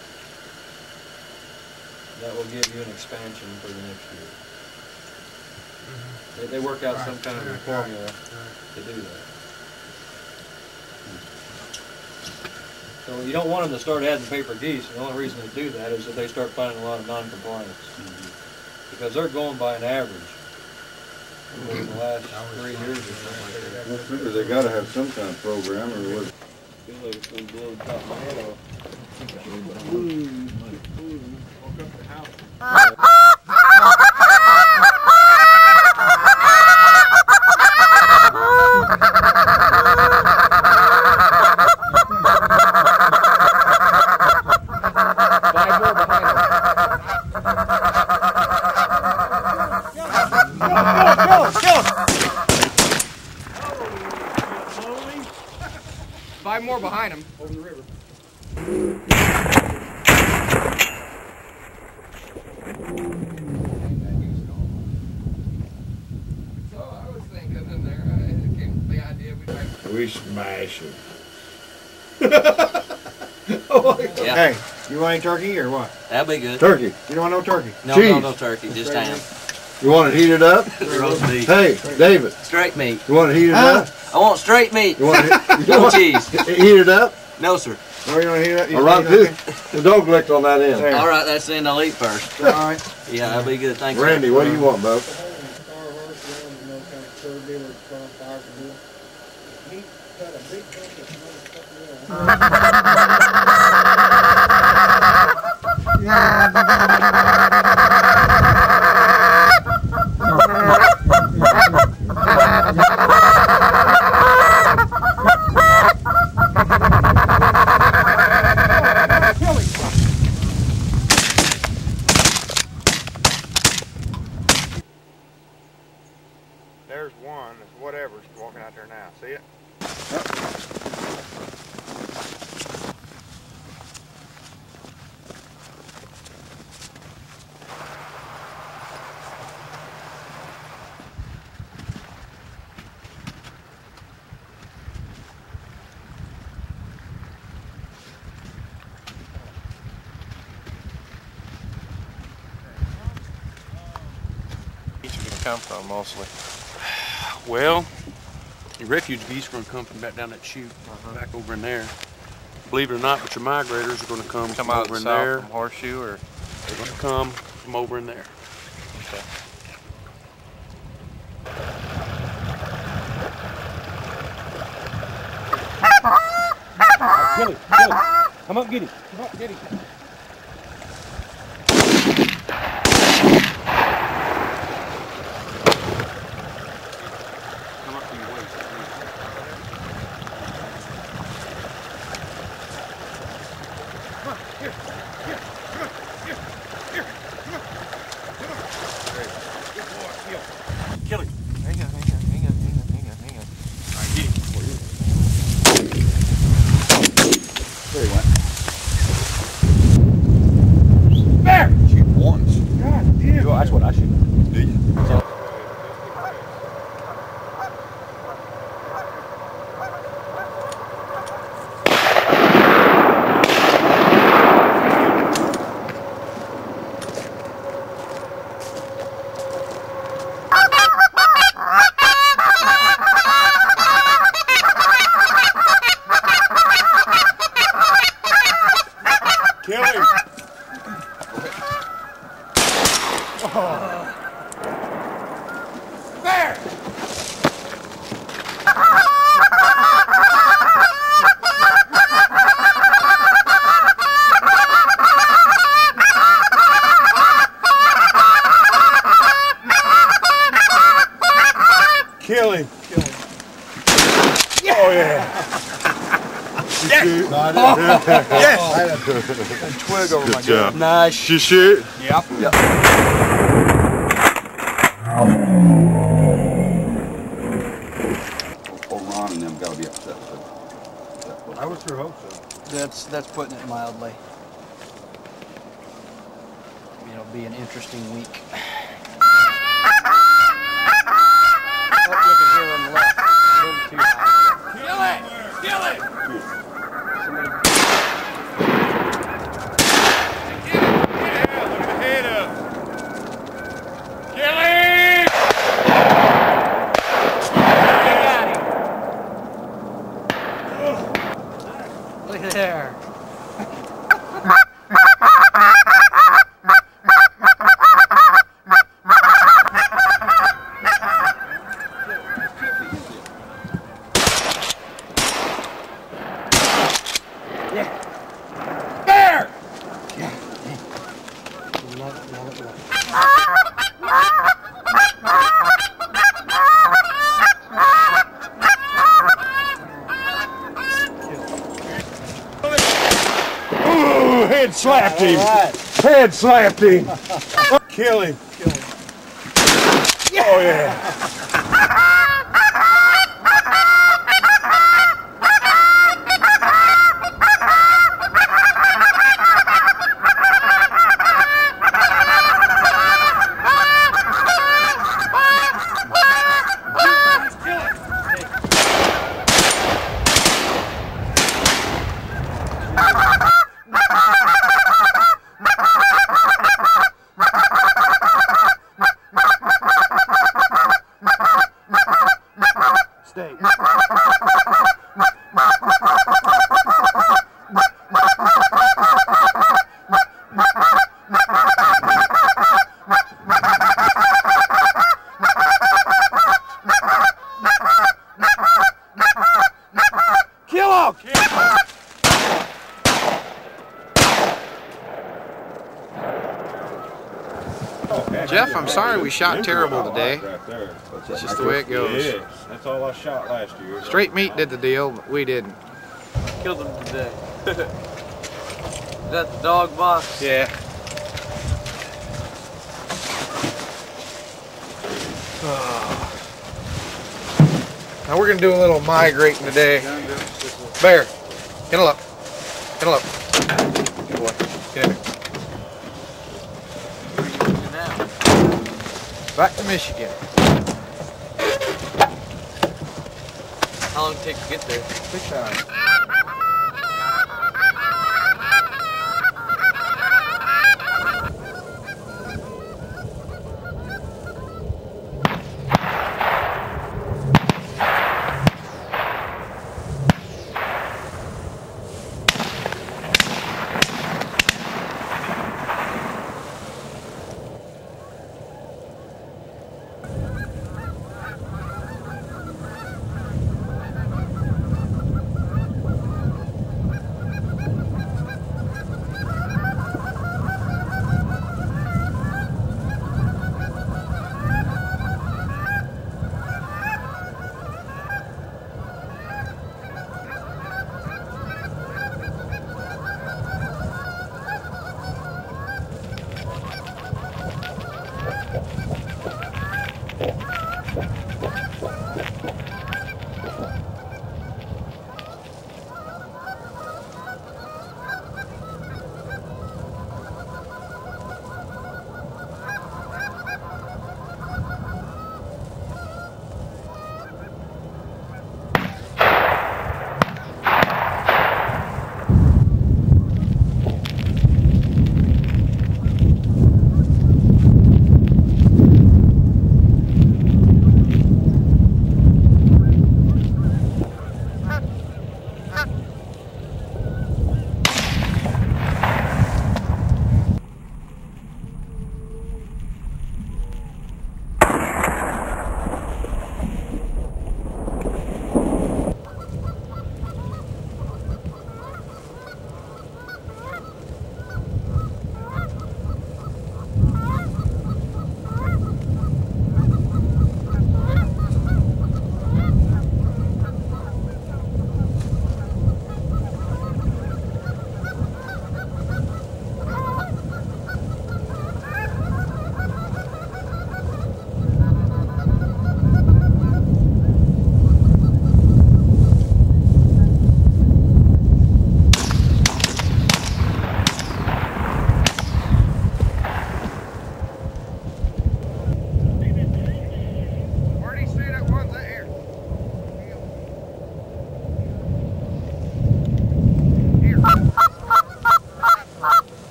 that will give you an expansion for the next year. They work out some kind of a formula to do that. So you don't want them to start adding paper geese. The only reason they do that is that they start finding a lot of non-compliance. Because they're going by an average. in the last 3 years or something like that. I figure they gotta have some kind of program or what. I feel like it's gonna blow the top of my head off. Woke up at the house. Five more behind him over the river. So I was thinking in there, it came the idea We smash it. Yeah. Hey, you want any turkey or what? That'd be good. Turkey. You don't want no turkey? No, Cheese. no turkey, just ham. You want it heated up? Roast beef. Hey, David. Straight meat. You want it heated up? I want straight meat. You want it No cheese. heated up? No, sir. Oh, you want to heat it up? All right, the dog licked on that end. All right, that's the end I'll eat first. All right. Yeah, that'll be good. Thanks. Randy, what do you want, bub? There's one, whatever's walking out there now. See it? Come from mostly? Well, your refuge geese are going to come from back down that chute, back over in there. Believe it or not, but your migrators are going to come from out over in south there. from Horseshoe, or they're going to come from over in there. okay. Kill it, kill it. Come up, get it. Come up, get it. Kill it. Hang on. All right, get it. There he went. There! Shoot once. God damn. That's what I shoot. Do you? Kill him. There! Kill him. Oh yeah. Yes! Yes! Twig over my gun. Nice. You shoot? Yep. Old Ron and them gotta be upset with it. I would sure hope so. That's putting it mildly. It'll be an interesting week. Oh, you can hear on the left. A little too high. Kill it! Kill it! Look at there. Ooh, head slapped him. Head slapped him. Kill him. Oh yeah. Jeff, I'm sorry we shot terrible today. It's just the way it goes. That's all I shot last year. Straight Meat did the deal, but we didn't. Killed him today. Is that the dog box? Yeah. Now we're gonna do a little migrating today. Bear, kennel up. Kennel up. Good boy. Get in there. Back to Michigan. How long did it take to get there? 6 hours.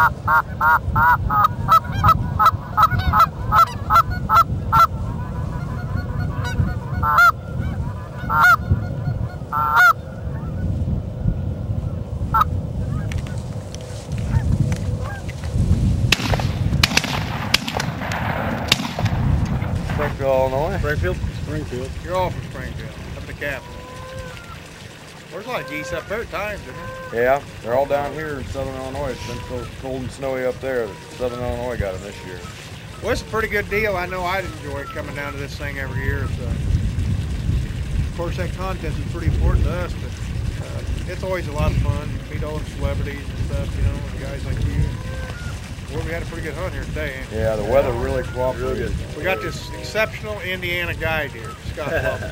Springfield, Illinois. Springfield? Springfield. You're all from Springfield, up in the capital. There's a lot of geese up there at times, isn't there? Yeah, they're all down here in southern Illinois. It's been so cold and snowy up there that southern Illinois got them this year. Well, it's a pretty good deal. I know I'd enjoy coming down to this thing every year. So, of course, that contest is pretty important to us, but it's always a lot of fun. You meet all the celebrities and stuff, you know, and guys like you. Well, we had a pretty good hunt here today. Yeah, the weather really cooperated. We got this exceptional Indiana guide here, Scott Butler.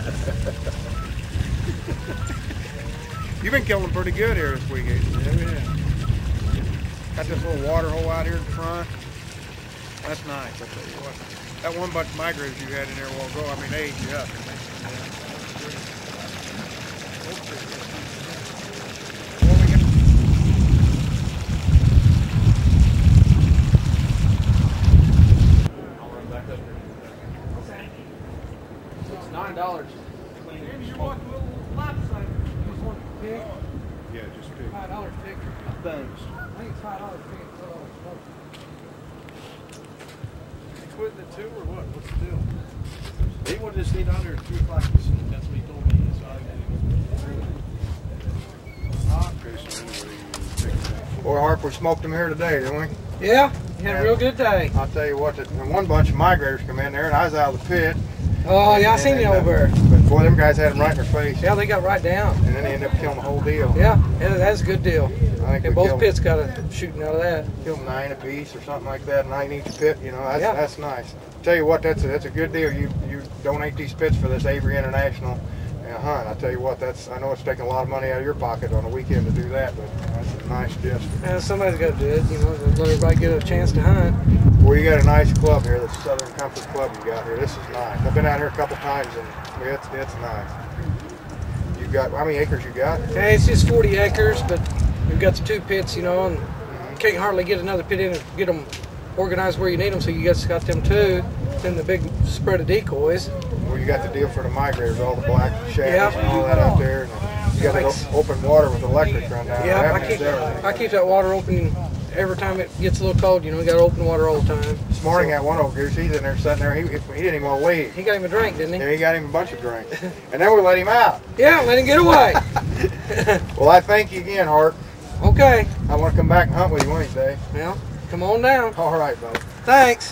You've been killing them pretty good here this weekend. Yeah. Got this little water hole out here in front. That's nice, I tell you what. That one bunch of migrators you had in there a while ago, I mean, they ate you up. It's $9. You want a little lopsided? You just want pig? Yeah, just pig. $5 pig. Thanks. I think it's $5 pig. You quitting at 2 or what? What's the deal? He wanted to stay down there at 2 o'clock. That's what he told me. So Boy, Harper, we smoked them here today, didn't we? Yeah, had a real good day. I'll tell you what, one bunch of migrators come in there, and I was out of the pit. Oh, yeah, I seen you over there. But boy, them guys had them right in their face. Yeah, they got right down. And then they ended up killing the whole deal. Yeah, that's a good deal. I think And both pits got a shooting out of that. Killed 9 apiece or something like that, 9 each pit. You know, that's nice. Tell you what, that's a good deal. You donate these pits for this Avery International hunt. I tell you what, I know it's taking a lot of money out of your pocket on a weekend to do that, but that's a nice gesture. Yeah, somebody's got to do it. You know, let everybody get a chance to hunt. Well, you got a nice club here, the Southern Comfort Club you got here. This is nice. I've been out here a couple times, and it's nice. You got, how many acres you got? Hey, it's just 40 acres, but we've got the 2 pits, you know, and you can't hardly get another pit in and get them organized where you need them, so you guys got them 2. Then the big spread of decoys. Well, you got the deal for the migrators, all the black shadows and all that out there. And you got open water with electric run down. Yeah, I keep that water open every time it gets a little cold. You know, we got to open water all the time. This morning, that one old goose, he's in there sitting there. He didn't even want to leave. He got him a drink, didn't he? Yeah, he got him a bunch of drinks. And then we let him out. Yeah, let him get away. Well, I thank you again, Hart. Okay. I want to come back and hunt with you Wednesday. Well, come on down. All right, bud. Thanks.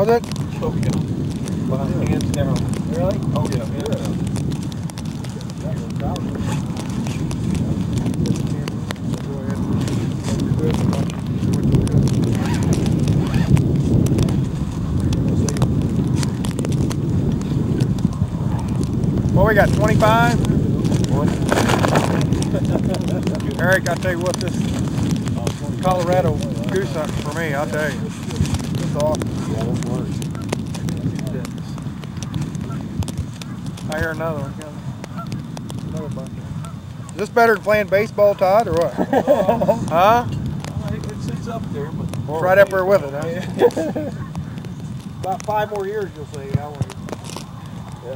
Was it? Oh yeah. Well, hands down. Really? Oh yeah, hands down. Well, we got 25. Eric, I'll tell you what, this Colorado goose hunting for me, I'll tell you. It's awesome. Yeah, this works. I hear another one coming. Another bunch. Is this better than playing baseball, Todd, or what? Huh? It's up there, but It's right up there with it, huh? About 5 more years, you'll say. Yeah.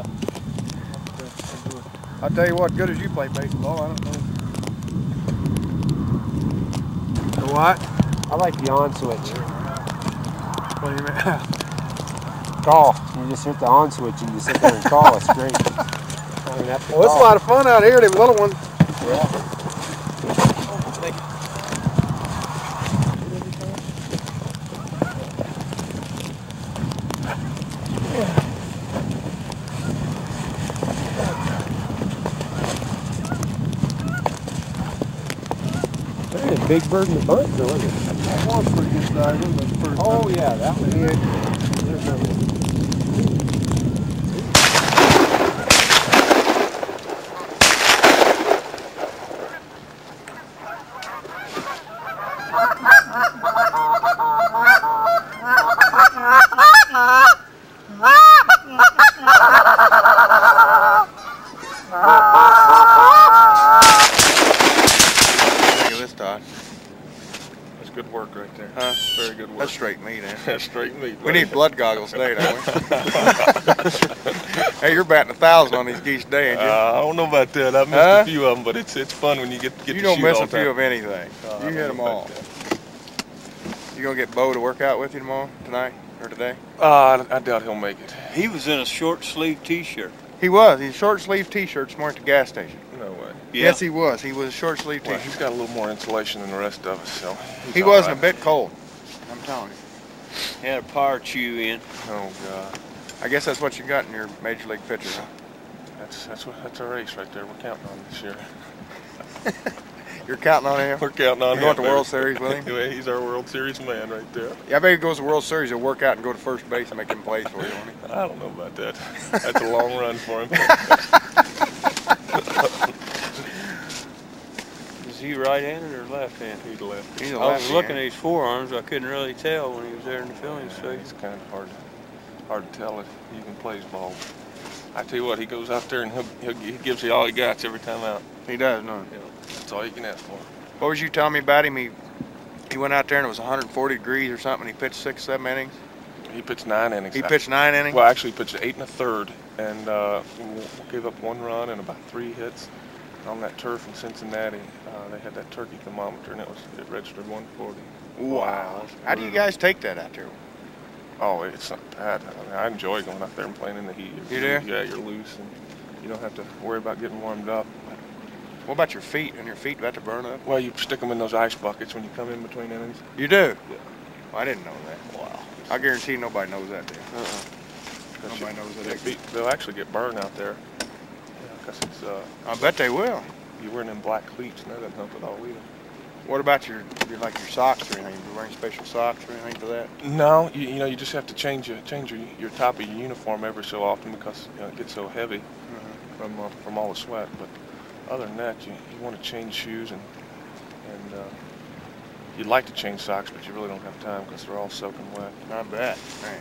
I'll tell you what, good as you play baseball, I don't know. The what? I like the on switch. What do you mean? Call. You just hit the on switch and you sit there and call. It's great. Well, it's a lot of fun out here, them little ones. Yeah. Big bird in the bunch, though, isn't it? That one's pretty good size, isn't it? Oh, yeah, that one. Yeah. That's good work right there. Huh? Very good work. That's straight meat, ain't it? That's straight meat. We need blood goggles today, don't we? Hey, you're batting 1,000 on these geese today, ain't you? I don't know about that. I missed a few of them, but it's fun when you get to shoot all the time. You don't miss a few of anything. You hit them all. You gonna get Bo to work out with you tomorrow, tonight, or today? I doubt he'll make it. He was in a short sleeve t-shirt. He was. He's short sleeve t-shirt tomorrow at the gas station. No way. Yeah. Yes, he was. He was a short sleeve t-shirt. Well, he's got a little more insulation than the rest of us, so he wasn't a bit cold. I'm telling you. Had a power chew in. Oh God. I guess that's what you got in your major league pitcher, huh? That's a race right there. We're counting on this year. You're counting on him? We're counting on him. You going to the World Series with him? Anyway, he's our World Series man right there. Yeah, I bet he goes to the World Series, he'll work out and go to first base and make him play for you, won't he? I don't know about that. That's a long run for him. Is he right-handed or left-handed? He's left. He's a I was lefty, looking at his forearms. I couldn't really tell when he was there in the filling station. It's kind of hard to tell if he even plays ball. I tell you what, he goes out there and he gives you all he got every time out. He does, no? Yeah, that's all you can ask for. What was you telling me about him? He went out there and it was 140 degrees or something. He pitched 6, 7 innings. He pitched 9 innings. He pitched 9 innings? Well, actually, he pitched 8 1/3 and gave up 1 run and about 3 hits. On that turf in Cincinnati, they had that turkey thermometer and it registered 140. Wow. How do you guys take that out there? Oh, it's not bad. I mean, I enjoy going out there and playing in the heat. You do? Yeah, you're loose and you don't have to worry about getting warmed up. What about your feet? And your feet about to burn up? Well, you stick them in those ice buckets when you come in between innings. You do? Yeah. Well, I didn't know that. Wow. I guarantee nobody knows that there. Nobody knows that. They'll actually get burned out there. Because it's, I bet they will. You're wearing them black cleats and that doesn't help at all either. What about your socks or anything? You wearing special socks or anything for that? No, you just have to change your top of your uniform every so often because it gets so heavy from all the sweat. But other than that, you want to change shoes and you'd like to change socks, but you really don't have time because they're all soaking wet. I bet. Man.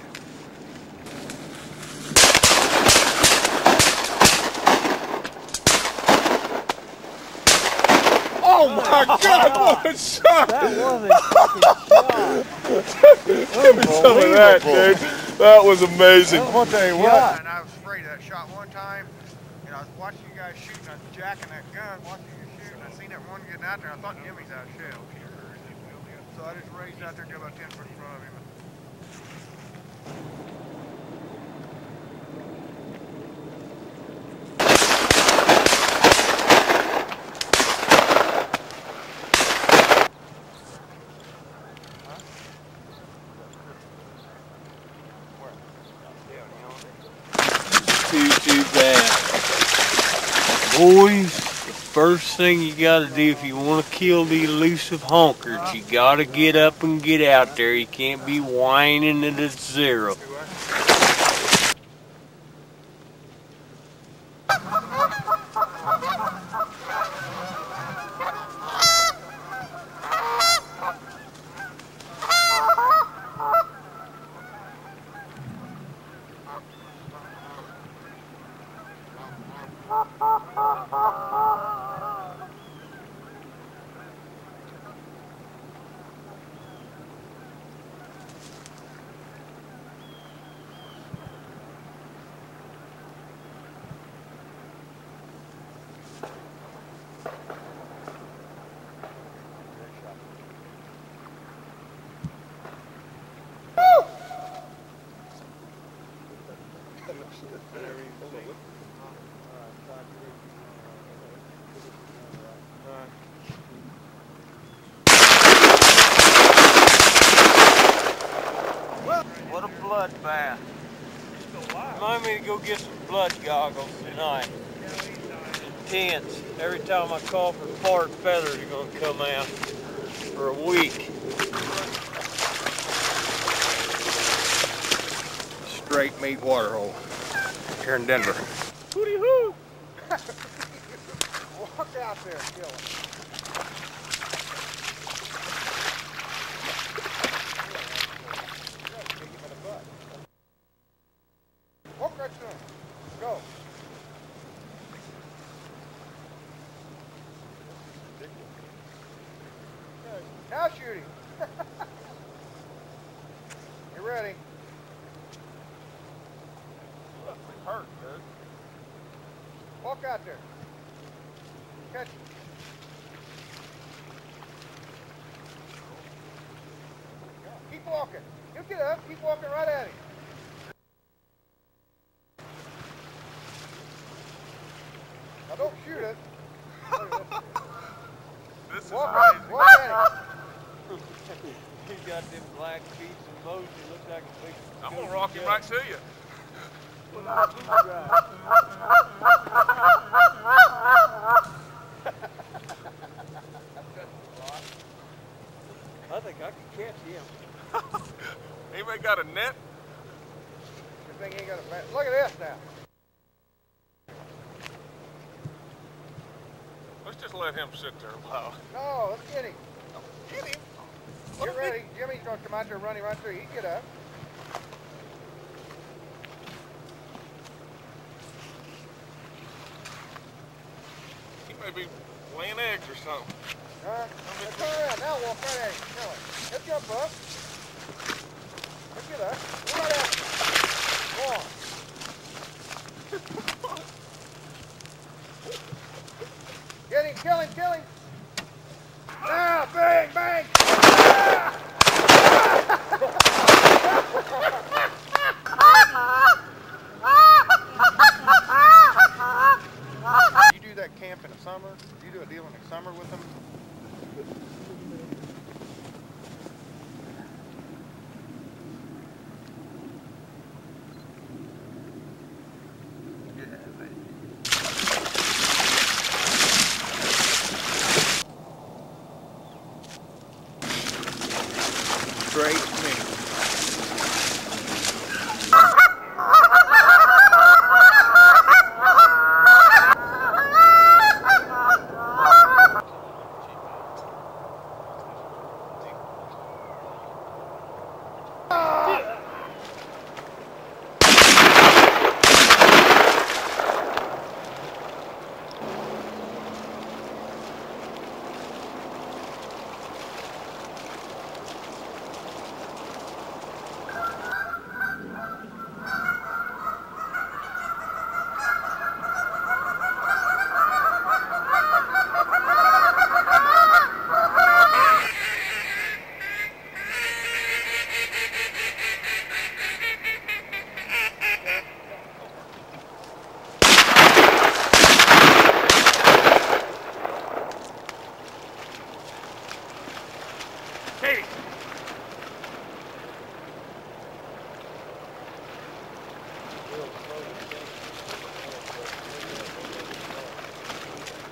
Oh my God, what a shot! That was a fucking shot. Give me some of that, dude. That was amazing. I'll tell you what. And I was afraid of that shot one time. And I was watching you guys shooting, I was jacking that gun, watching you shoot, and I seen that one getting out there. I thought Jimmy's out of shell. So I just raised out there and got about 10 foot in front of him. too bad. Boys, the first thing you gotta do if you want to kill the elusive honkers, you gotta get up and get out there. You can't be whining at a zero. What a bloodbath. Remind me to go get some blood goggles tonight. Intense. Every time I call for part, feathers are going to come out for a week. Strait meat water hole here in Denver. Hooty hoo! Walk out there and kill him. Walk right to him. Go. Now shoot him. You ready? Hurt, dude. Walk out there. Catch him. Keep walking. You get up. Keep walking right at him. Now don't shoot it. This is Walk crazy. Walk at him. He's got them black feet and motion. Looks like a big. I'm gonna rock him right to you. I think I can catch him. Anybody got a net? Good thing he ain't got a bat. Look at this now. Let's just let him sit there a while. No, let's get him. Get him. Get ready. Jimmy's going to come out there and run him right through. He can get up. He may be laying eggs or something. Let's turn around. Now walk right at him. Kill him. Let's jump up. Let's get up. Go right at him. Go on. Get him. Kill him. Kill him. Now, bang, bang. You do that camp in the summer? You do a deal in the summer with them? Strait meat.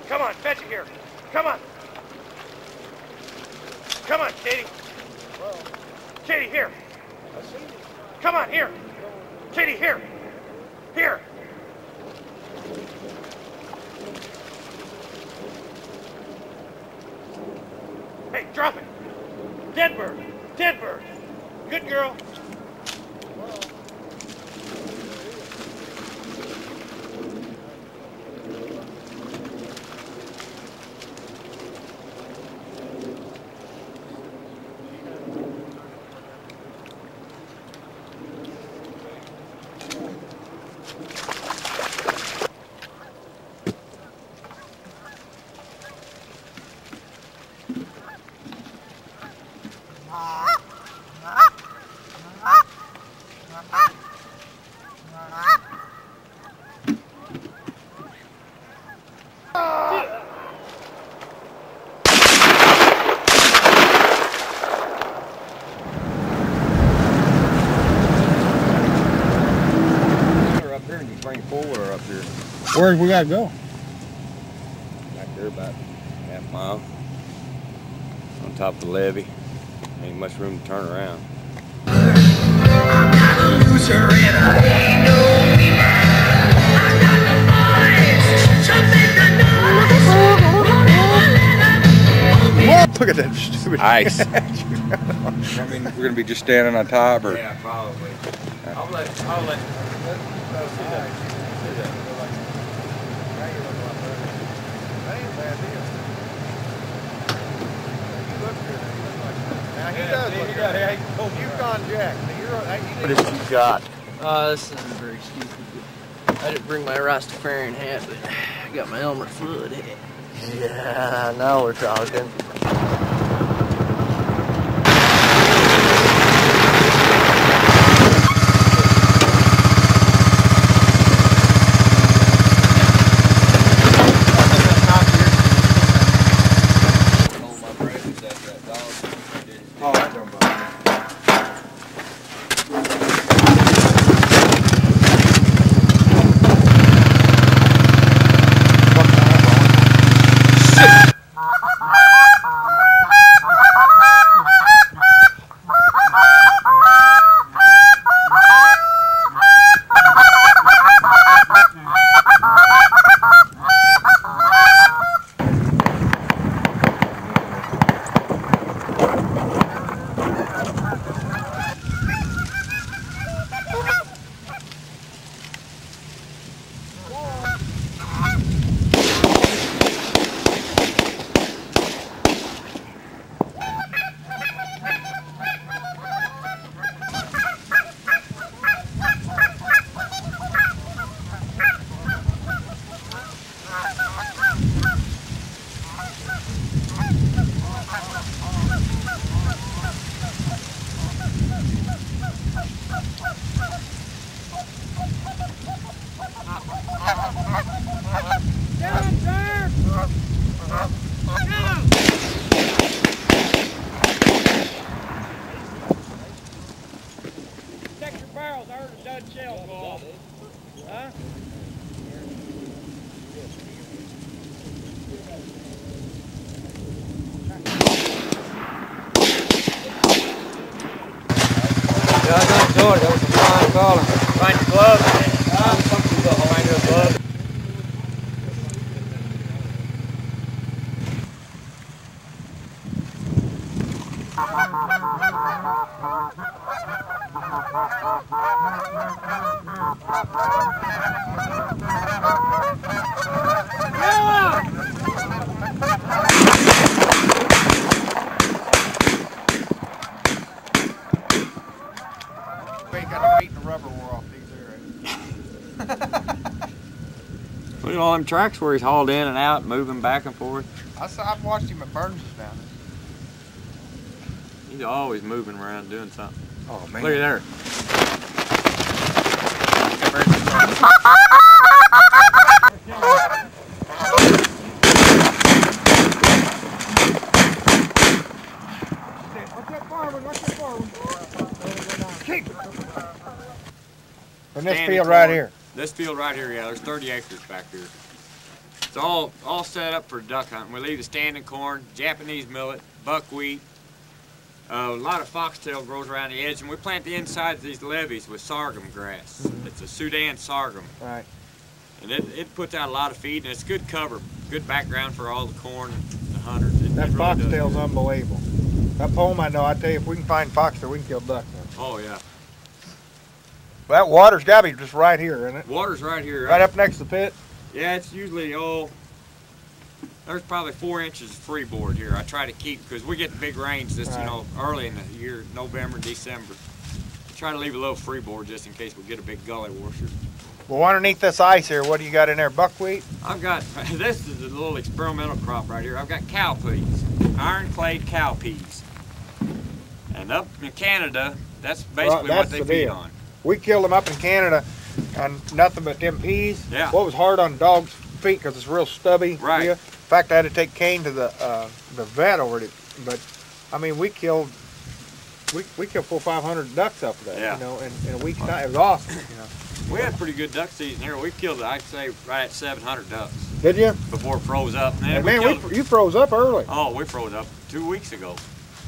Come on, fetch it here. Come on. Come on, Katie. Katie, here. Come on, here. Katie, here. Here. Hey, drop it. Dead bird. Dead bird. Good girl. Where we gotta go? Back there about half a mile. On top of the levee. Ain't much room to turn around. Look at that stupid ice. I mean, we're gonna be just standing on top, or yeah, probably. I'll let see that. Now he does look good. Yukon Jack. What did you got? This isn't very stupid. I didn't bring my Rastafarian hat, but I got my Elmer Fudd hat. Yeah, now we're talking. That was a fine caller. Find your glove. Find your glove. Look at all them tracks where he's hauled in and out, moving back and forth. I've watched him at Burns down there. He's always moving around doing something. Oh man. Look at there. And this field right here. This field right here, yeah, there's 30 acres back here. It's all set up for duck hunting. We leave the standing corn, Japanese millet, buckwheat. A lot of foxtail grows around the edge, and we plant the insides of these levees with sorghum grass. It's a Sudan sorghum. Right. And it puts out a lot of feed, and it's good cover, good background for all the corn and the hunters. That foxtail's unbelievable. That pole I know, I tell you, if we can find foxtail, we can kill duck. Oh, yeah. Well, that water's got to be just right here, isn't it? Water's right here. Right up next to the pit? Yeah, it's usually, there's probably 4 inches of freeboard here. I try to keep, because we get the big rains this, early in the year, November, December. I try to leave a little freeboard just in case we get a big gully washer. Well, underneath this ice here, what do you got in there? Buckwheat? I've got, this is a little experimental crop right here. I've got cow peas, iron-clad cow peas. And up in Canada, that's basically what they feed on. We killed them up in Canada on nothing but them peas. Yeah. What was hard on dogs' feet because it's real stubby. Right. In fact, I had to take Kane to the vet over it. But I mean, we killed 400-500 ducks up there. Yeah. You know, in a week's time. It was awesome. You know. We had a pretty good duck season here. We killed, I'd say, right at 700 ducks. Did you? Before it froze up. And man, you froze up early. Oh, we froze up 2 weeks ago.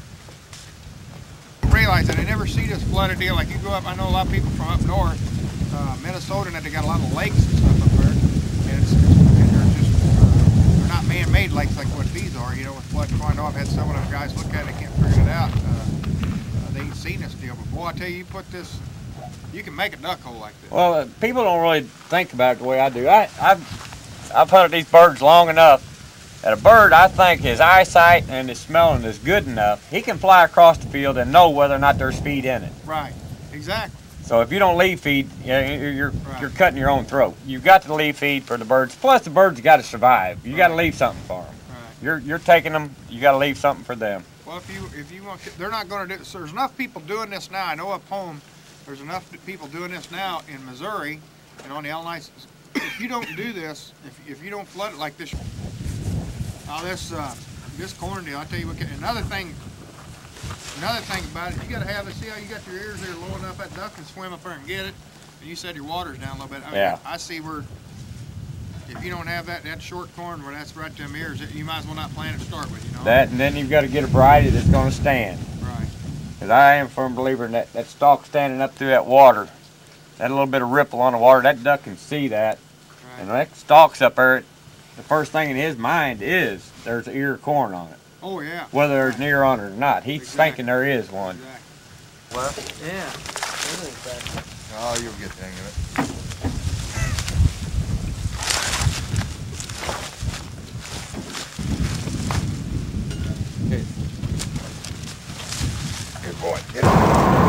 Realize that I never see this flooded deal. Like you go up, I know a lot of people from up north, Minnesota, and they got a lot of lakes and stuff up there, and they're not man-made lakes like what these are. You know, with flood going off. I've had some of them guys look at it, can't figure it out. They ain't seen this deal before. I tell you, you can make a duck hole like this. Well, people don't really think about it the way I do. I've hunted these birds long enough. That a bird, I think, his eyesight and his smelling is good enough. He can fly across the field and know whether or not there's feed in it. Right, exactly. So if you don't leave feed, you're cutting your own throat. You've got to leave feed for the birds. Plus, the birds got to survive. You got to leave something for them. Right. You're taking them. You got to leave something for them. Well, if you want, they're not going to do. So there's enough people doing this now. I know up home, there's enough people doing this now in Missouri and on the Illinois. If you don't do this, if you don't flood it like this. Now this corn deal, I tell you what. Another thing about it, you got to have it. See how you got your ears there low enough that duck can swim up there and get it. And you said your water's down a little bit. I mean, I see where if you don't have that short corn where that's right to them ears, you might as well not plant it to start with. You know. That and then you've got to get a variety that's going to stand. Right. Because I am a firm believer in that stalk standing up through that water, that little bit of ripple on the water, that duck can see that. Right. And that stalk's up there. The first thing in his mind is there's an ear of corn on it. Oh, yeah. Whether there's an ear on it or not. He's thinking there is one. Exactly. Well, yeah. Oh, you'll get the hang of it. Okay. Good boy. Get it.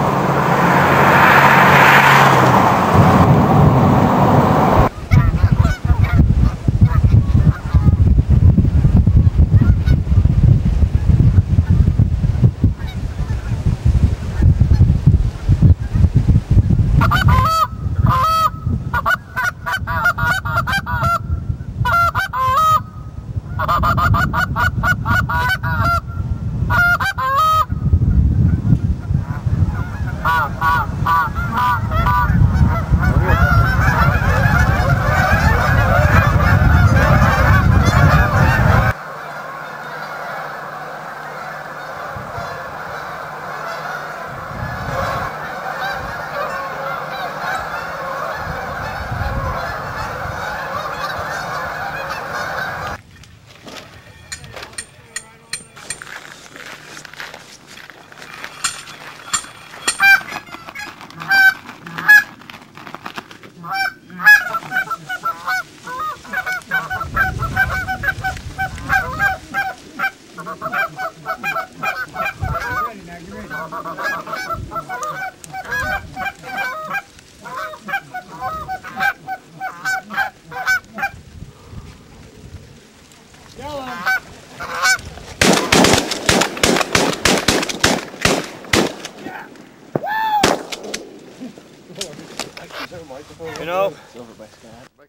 You know, It's over by Scott.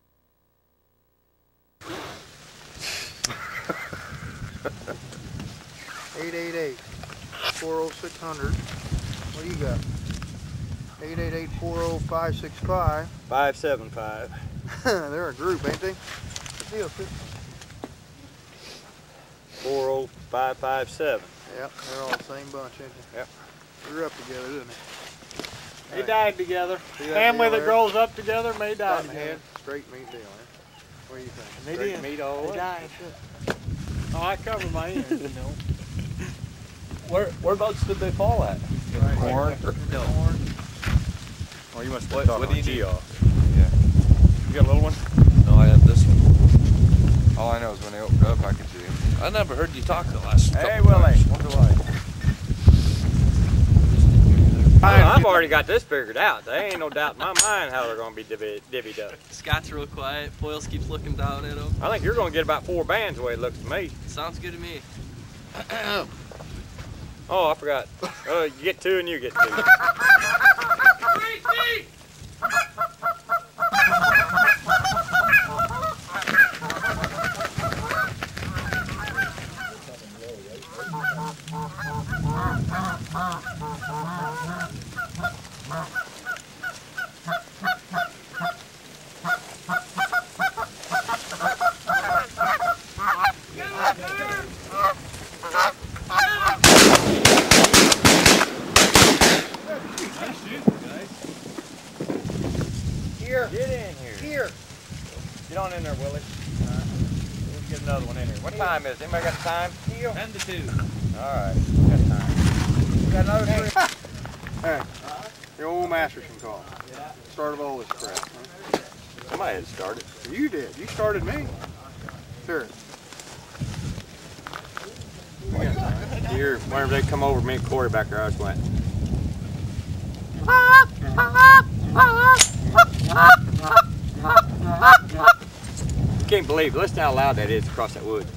888-40600. What do you got? 888-40565. 575. They're a group, ain't they? the deal, too? 40557. Yep, they're all the same bunch, ain't they? Yep. Grew up together, didn't they? They died together. See that Family deal that there? grows up together may die Got together. ahead. Straight meat deal, eh? What do you think? They Straight did. meat all the They way? died. Oh, I cover my ends, you know. Whereabouts did they fall at? Corn? No. Oh, you must have What talked do you on need? G-off. Yeah. You got a little one? No, I have this one. All I know is when they opened up, I could see him. I never heard you talk the last Hey, couple Willie. times. One delay. I've already got this figured out. There ain't no doubt in my mind how they're going to be divvied up. Scott's real quiet. Foils keeps looking down at him. I think you're going to get about 4 bands the way it looks to me. Sounds good to me. Oh, I forgot. You get 2 and you get 2. Here. Get in here. Here. Get on in there, Willie. Let's get another one in here. What time is it? Anybody got the time? 10 to 2. All right. We got time. We got another three. Hey, your old Masterson call. Start of all this crap. Huh? Somebody had started. You did. You started me. Sure. Here, whenever they come over, me and Corey back there, I just went. You can't believe it. Listen how loud that is across that wood.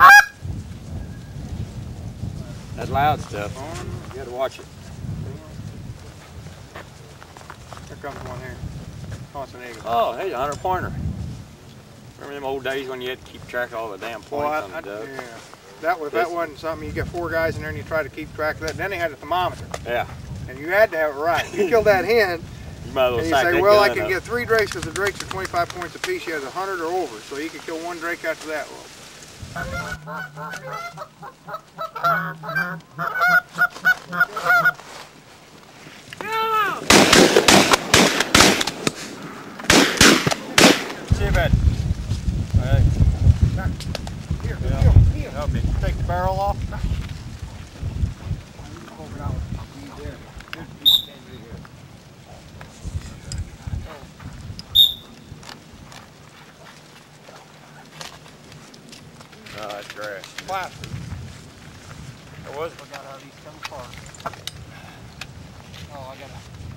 That loud stuff. You got to watch it. Here comes one here. Constant eagle. Oh, hey, 100-pointer. Remember them old days when you had to keep track of all the damn points on the duck? Yeah. That wasn't something. You got 4 guys in there and you try to keep track of that. And then they had a thermometer. Yeah. And you had to have it right. You killed that hen. You might as well And you sack say, that well, I gun can up. get 3 drakes because the drakes are 25 points apiece. You have 100 or over, so you could kill 1 drake after that. See you, bud. Hey. Here. Okay. Take the barrel off. Oh, that's grass. Plaster. There was. Forgot how these come apart. Oh, I got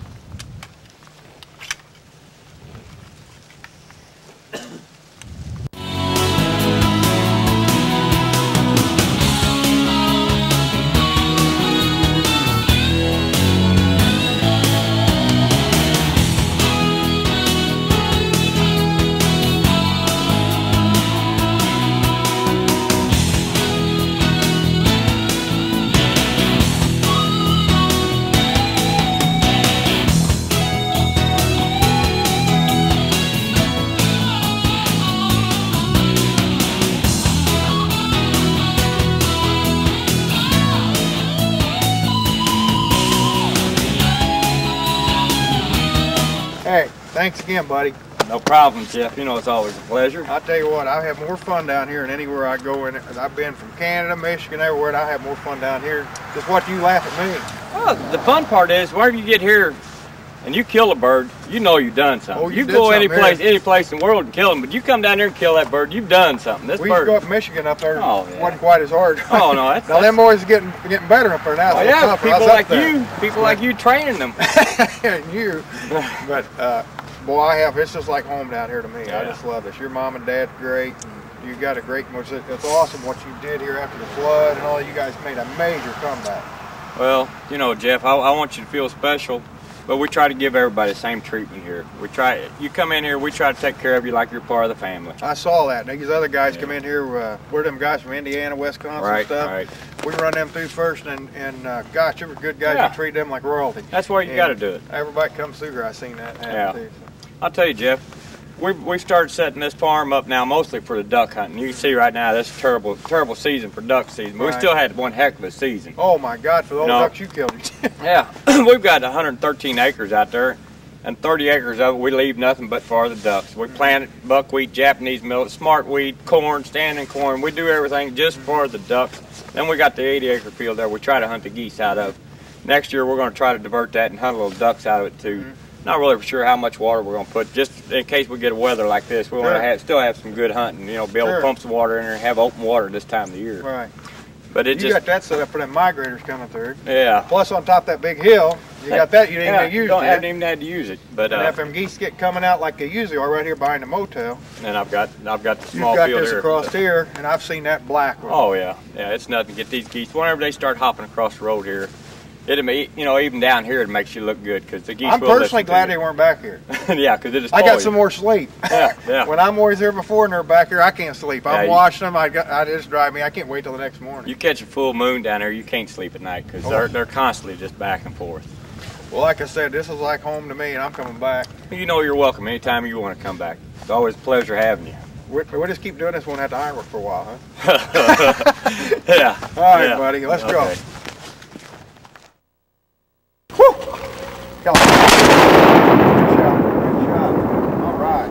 Hey, thanks again, buddy. No problem, Jeff. You know it's always a pleasure. I'll tell you what, I have more fun down here than anywhere I go in. I've been from Canada, Michigan, everywhere, and I have more fun down here. Just watch you laugh at me. Well, the fun part is, wherever you get here and you kill a bird, you know you've done something. Oh, you you did go any something place in the world and kill them, but you come down there and kill that bird, you've done something. This We used bird. to go up Michigan up there. Oh, yeah. Wasn't quite as hard. Oh, no, that's- now them boys are getting better up there now. Oh, It's a yeah, little tougher. I people was up like there. you, people like you training them. And you, but boy, it's just like home down here to me. I Yeah. just love this. Your mom and dad's great. And you got a great. It's awesome what you did here after the flood and all. You guys made a major comeback. Well, you know, Jeff, I want you to feel special, but we try to give everybody the same treatment here. We try. You come in here, we try to take care of you like you're part of the family. I saw that. These other guys come in here. We're them guys from Indiana, Wisconsin, Right, stuff. right. We run them through first, and gosh, you were good guys. Yeah. You treat them like royalty. That's where you And got to do it. Everybody comes through here. I seen that happen Yeah. too. I'll tell you, Jeff, we started setting this farm up now mostly for the duck hunting. You can see right now this is a terrible season for duck season, but we still had one heck of a season. Oh my God, for those ducks you killed. Yeah, we've got 113 acres out there, and 30 acres of it we leave nothing but for the ducks. We plant buckwheat, Japanese millet, smart wheat, corn, standing corn. We do everything just for the ducks. Then we got the 80-acre field there we try to hunt the geese out of. Next year we're going to try to divert that and hunt a little ducks out of it too. Not really sure how much water we're going to put, just in case we get a weather like this. We want to still have some good hunting, you know, be able to pump some water in there and have open water this time of the year. Right. But it you got that set up for them migrators coming through. Yeah. Plus on top of that big hill, you got that you didn't even use it. Haven't even had to use it. But and if them geese get coming out like they usually are right here behind the motel. And I've got the small You've got field this here. across here, and I've seen that black one. Oh yeah, yeah, it's nothing to get these geese. Whenever they start hopping across the road here, it'll be, you know, even down here it makes you look good because the geese. I'm personally glad they weren't back here. Yeah, because it is. I got some more sleep. Yeah, yeah. When I'm always here before and they're back here, I can't sleep. I'm watching them. I just drive me. I can't wait till the next morning. You catch a full moon down there, you can't sleep at night because they're constantly just back and forth. Well, like I said, this is like home to me, and I'm coming back. You know you're welcome anytime you want to come back. It's always a pleasure having you. We'll just keep doing this. We'll have to ironwork for a while, huh? Yeah. All right, buddy. Let's go. Whew! Good shot. All right.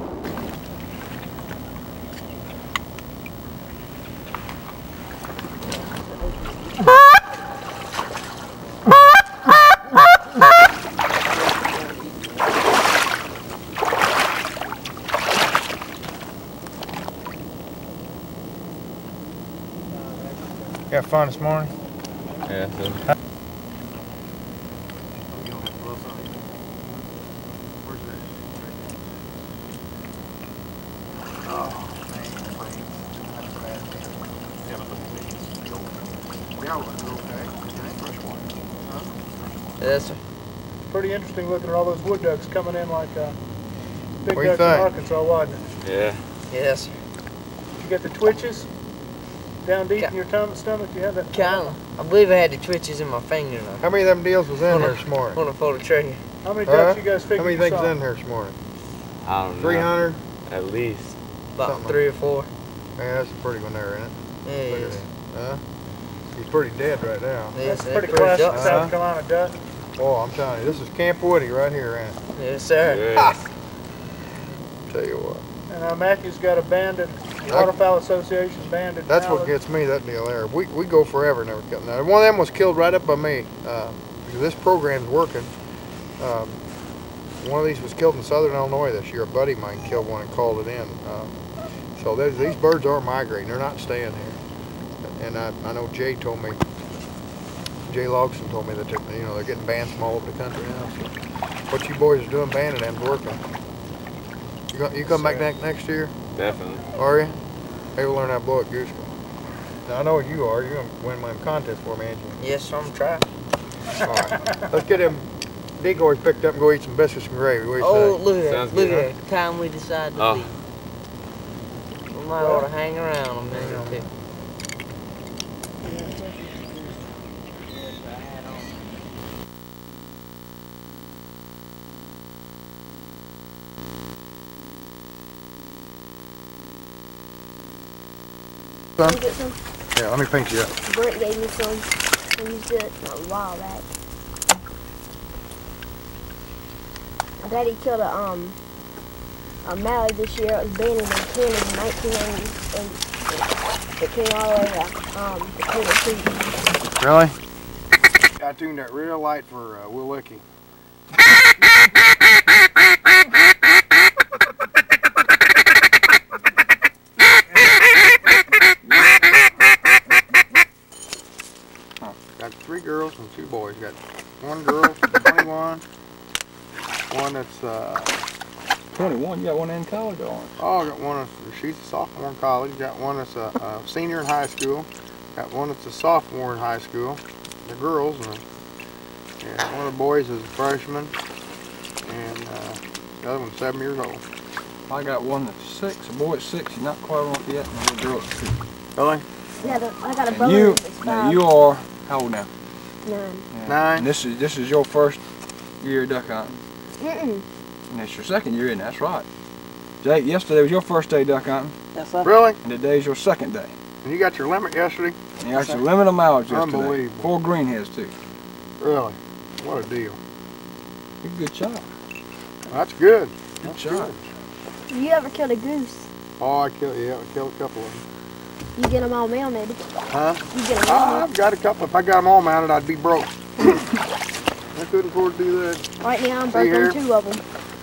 You have fun this morning? Yeah. Yes, sir. Pretty interesting looking at all those wood ducks coming in like big What do you ducks in think? Arkansas, wasn't it? Yeah. Yes, sir. Did you get the twitches down deep in your stomach? You had that? Kinda. I believe I had the twitches in my finger now. How many of them deals was in here this morning? On a pull the trigger. How many ducks you guys figured How many you things saw? in here this morning? I don't know. 300? At least. About 3 or 4. Yeah, that's a pretty one there, isn't it? Yeah, Look it at is. him. Huh? He's pretty dead right now. Yes, That's pretty classic South Carolina duck. Oh, I'm telling you, this is Camp Woody right here, ain't it? Yes, sir. Yes. Tell you what. And Matthew's got a banded, Waterfowl Association banded. That's what mallard. gets me, that deal there. We go forever never kill. Now, one of them was killed right up by me. Because this program's working. One of these was killed in southern Illinois this year. A buddy of mine killed one and called it in. So these birds are migrating. They're not staying here. And I know Jay told me, Jay Logson told me that they're getting banned from all over the country now. So what you boys are doing, banning them's working. You come back next year? Definitely. Are you? Maybe we'll learn how to blow at goose. Now I know what you are. You're gonna win my contest for me, ain't you? Yes, sir. I'm trying. All right. Let's get them decoys picked up and go eat some biscuits and gravy. What do you Oh, say? look at that. Sounds Look good, at that. Time we decide to leave. We might ought to hang around a minute or two. Son? Get some? Yeah, let me paint you up. Brent gave me some. I used it a while back. My daddy killed a mallard this year. It was banned in Canada in 1998. It came all the way to Tennessee. Really? I tuned that real light for Willicki. Got 3 girls and 2 boys. Got 1 girl, 21. One that's 21. You got one in college on. oh, I got one she's a sophomore in college. Got one that's a senior in high school. Got one that's a sophomore in high school. The girls, and one of the boys is a freshman, and the other one's 7 years old. I got one that's 6. A boy at 6. He's not quite off yet, and a little girl at 2. Really? Yeah, I got a And brother you, that's 5. now you are how old now? 9. Yeah. 9. And this is your first year duck hunting, Mm-mm. and it's your second year, and that's right. Jake, yesterday was your first day duck hunting. Yes, sir. Really? And today's your second day. And you got your limit yesterday? And you got your limit of mileage yesterday. Unbelievable. 4 greenheads too. Really? What a deal. You're a good shot. That's good. Good shot. You ever killed a goose? Oh, I killed a couple of them. You get them all mounted. Huh? You get them mounted. I've got a couple. If I got them all mounted, I'd be broke. I couldn't afford to do that. Right now I'm breaking 2 of them.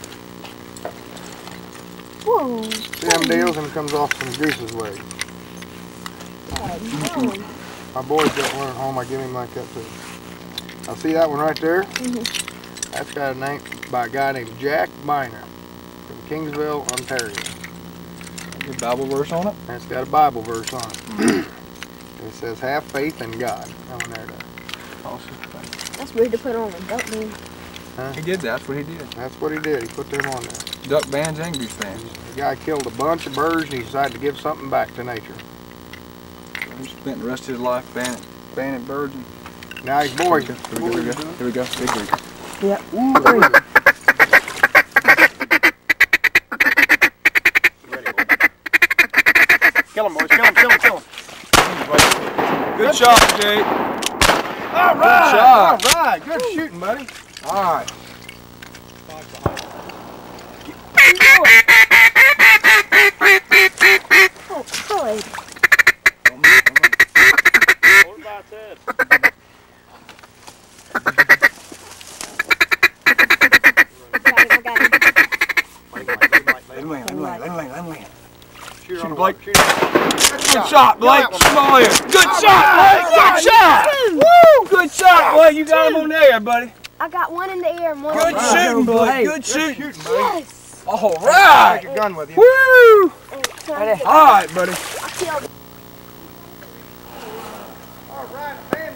Whoa. See them deals and it comes off some goose's leg. My boys got one at home. I give him like that too. Now see that one right there? That's got a name by a guy named Jack Miner from Kingsville, Ontario. A Bible verse on it? That's got a Bible verse on it. It says, "Have faith in God." That one there does. Awesome. That's weird to put on a duck band. Huh? He did that. That's what he did. That's what he did. He put them on there. Duck bands and goose bands. The guy killed a bunch of birds and he decided to give something back to nature. So he spent the rest of his life banning birds. And now he's bored. Here we go. Here we go. Big goose. Yep. Kill him, boys. Kill him, kill him, kill him. Good shot, Jake. All right. Good shot. All right. Good shooting, buddy. All right. Oh, Floyd. Hold by its head. Let him land. Shoot Shoot, him, Blake. Shoot him. Good shot, Blake. Come on here. Good shot, Blake. Good shot. Woo! Good shot, Blake. You got him on there, buddy. I got one in the air and one Good in the shooting, Blake. Good Good shooting. shooting, buddy. Yes. All right. Take a gun with you. Woo! Ready? All right, buddy. I killed. All right, man.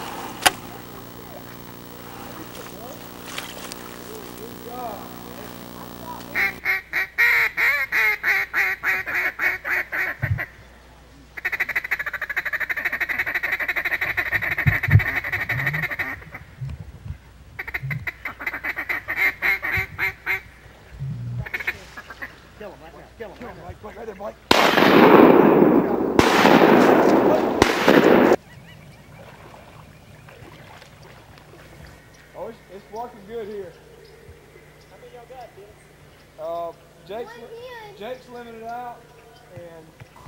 Oh, it's working good here. How many y'all got, Dennis? Jake's limited out, and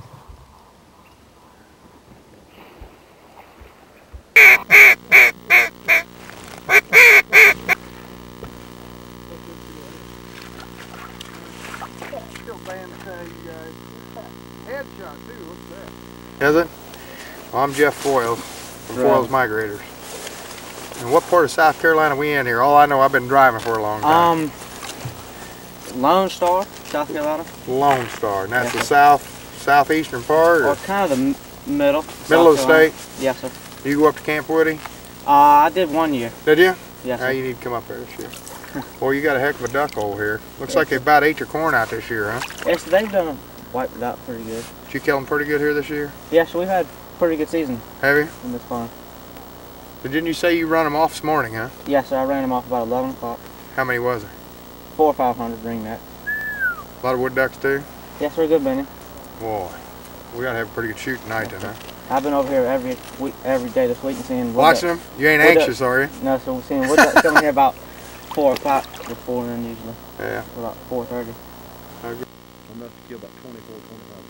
Still banned to tell you guys. Headshot too. What's that? Is it? Well, I'm Jeff Foyles from Foyles Migrators. And what part of South Carolina we in here? All I know, I've been driving for a long time. Lone Star, South Carolina. Lone Star, and that's the southeastern part, or Or kind of the middle. middle of the state? Yes, sir. You go up to Camp Woody? I did 1 year. Did you? Yes, Now sir. you need to come up there this year. Boy, you got a heck of a duck hole here. Looks like they about ate your corn out this year, huh? Yes, they've done wiped it out pretty good. Did you kill them pretty good here this year? Yes, we've had a pretty good season Have you? in this farm. But didn't you say you run them off this morning, huh? Yes, sir. I ran them off about 11 o'clock. How many was there? 400 or 500 ring net. A lot of wood ducks too? Yes, we're good, Benny. Boy, we gotta have a pretty good shoot tonight then, huh? I've been over here every day this week and seeing wood Watching ducks. them? You ain't Wood anxious, ducks. are you? No, so we're seeing wood ducks coming here about 4 o'clock before then usually. Yeah. About 4:30. I'm about to kill about 24, 25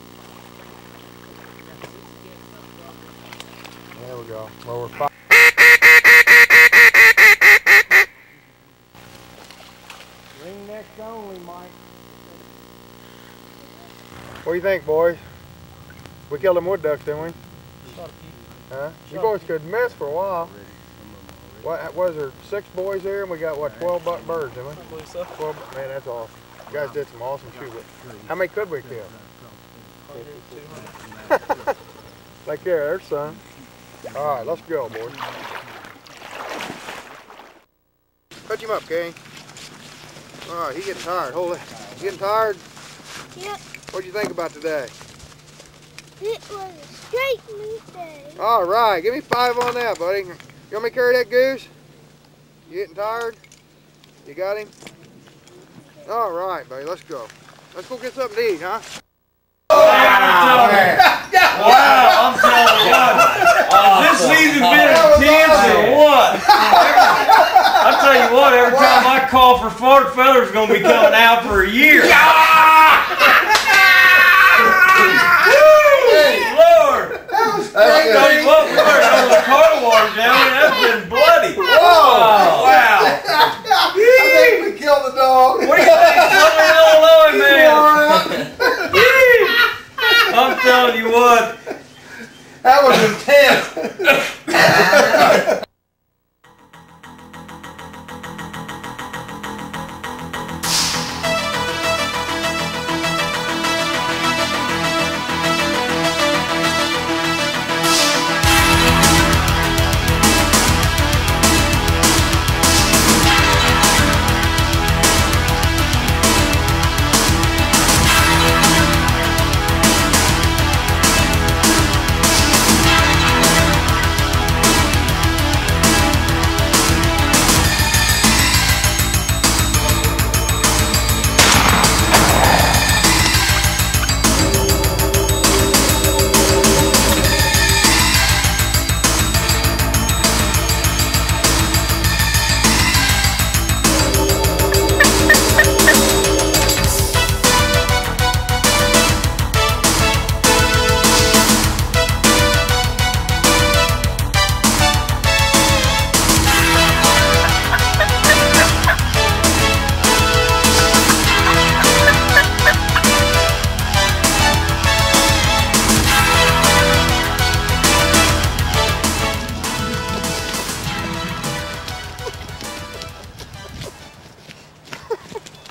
birds. There we go. Well, we're fine. Ring next only, Mike. What do you think, boys? We killed them wood ducks, didn't we? Huh? You boys could miss for a while. What was there? 6 boys here, and we got what, 12 buck birds, didn't we? I believe so. 12, man, that's awesome. You guys did some awesome shooting. How many could we kill? 200. Like there's some. All right, let's go, boys. Put him up, King. All right, he getting tired. Hold it. You getting tired? Yep. What'd you think about today? It was a straight meat day. All right, give me 5 on that, buddy. You want me to carry that goose? You getting tired? You got him? All right, buddy, let's go. Let's go get something to eat, huh? Wow, I'm telling you what. This season's been intense or what? I'll tell you what, every time I call for fork feathers, going to be coming out for a year. Lord! I'll tell you what, we better go to the car wash down there. That's been bloody. Whoa! Wow! I think we killed the dog. What do you think? Southern Illinois, man. I'm telling you what. That was intense.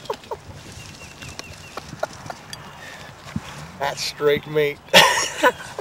That's straight meat.